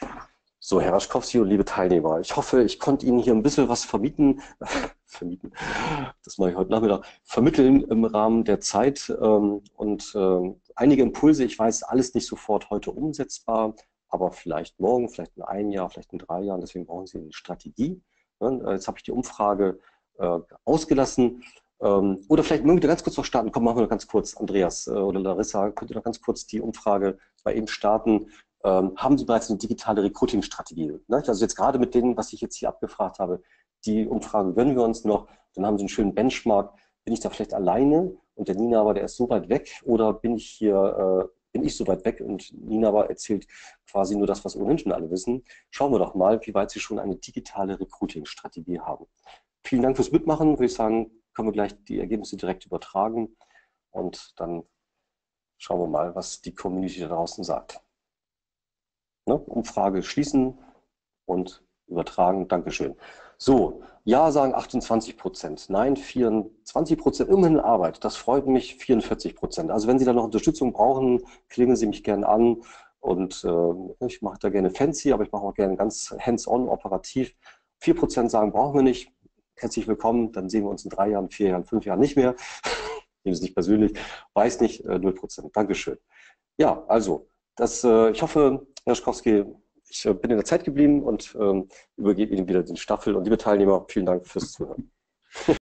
So, Herr Raschkowski und liebe Teilnehmer, ich hoffe, ich konnte Ihnen hier ein bisschen was vermieten, vermieten, das mache ich heute Nachmittag, vermitteln im Rahmen der Zeit ähm, und ähm, einige Impulse. Ich weiß, alles nicht sofort heute umsetzbar, aber vielleicht morgen, vielleicht in einem Jahr, vielleicht in drei Jahren. Deswegen brauchen Sie eine Strategie. Ne? Jetzt habe ich die Umfrage äh, ausgelassen. Ähm, oder vielleicht mögen wir ganz kurz noch starten. Komm, machen wir noch ganz kurz, Andreas äh, oder Larissa, könnt ihr noch ganz kurz die Umfrage bei Ihnen starten. Ähm, haben Sie bereits eine digitale Recruiting-Strategie? Ne? Also jetzt gerade mit denen, was ich jetzt hier abgefragt habe, die Umfrage gönnen wir uns noch. Dann haben Sie einen schönen Benchmark. Bin ich da vielleicht alleine und der Nina aber, der ist so weit weg oder bin ich hier, äh, bin ich so weit weg und Nina aber erzählt quasi nur das, was ohnehin schon alle wissen. Schauen wir doch mal, wie weit Sie schon eine digitale Recruiting-Strategie haben. Vielen Dank fürs Mitmachen. Würde ich sagen, können wir gleich die Ergebnisse direkt übertragen und dann schauen wir mal, was die Community da draußen sagt. Ne? Umfrage schließen und übertragen. Dankeschön. So, ja sagen achtundzwanzig Prozent, nein vierundzwanzig Prozent, immerhin Arbeit. Das freut mich, vierundvierzig Prozent. Also wenn Sie da noch Unterstützung brauchen, klingeln Sie mich gerne an und äh, ich mache da gerne fancy, aber ich mache auch gerne ganz hands-on, operativ. vier Prozent sagen, brauchen wir nicht. Herzlich willkommen, dann sehen wir uns in drei Jahren, vier Jahren, fünf Jahren nicht mehr. Nehmen Sie es nicht persönlich, weiß nicht, äh, null Prozent. Dankeschön. Ja, also, das, äh, ich hoffe, Herr Schkowski, ich äh, bin in der Zeit geblieben und ähm, übergebe Ihnen wieder den Staffel. Und liebe Teilnehmer, vielen Dank fürs Zuhören.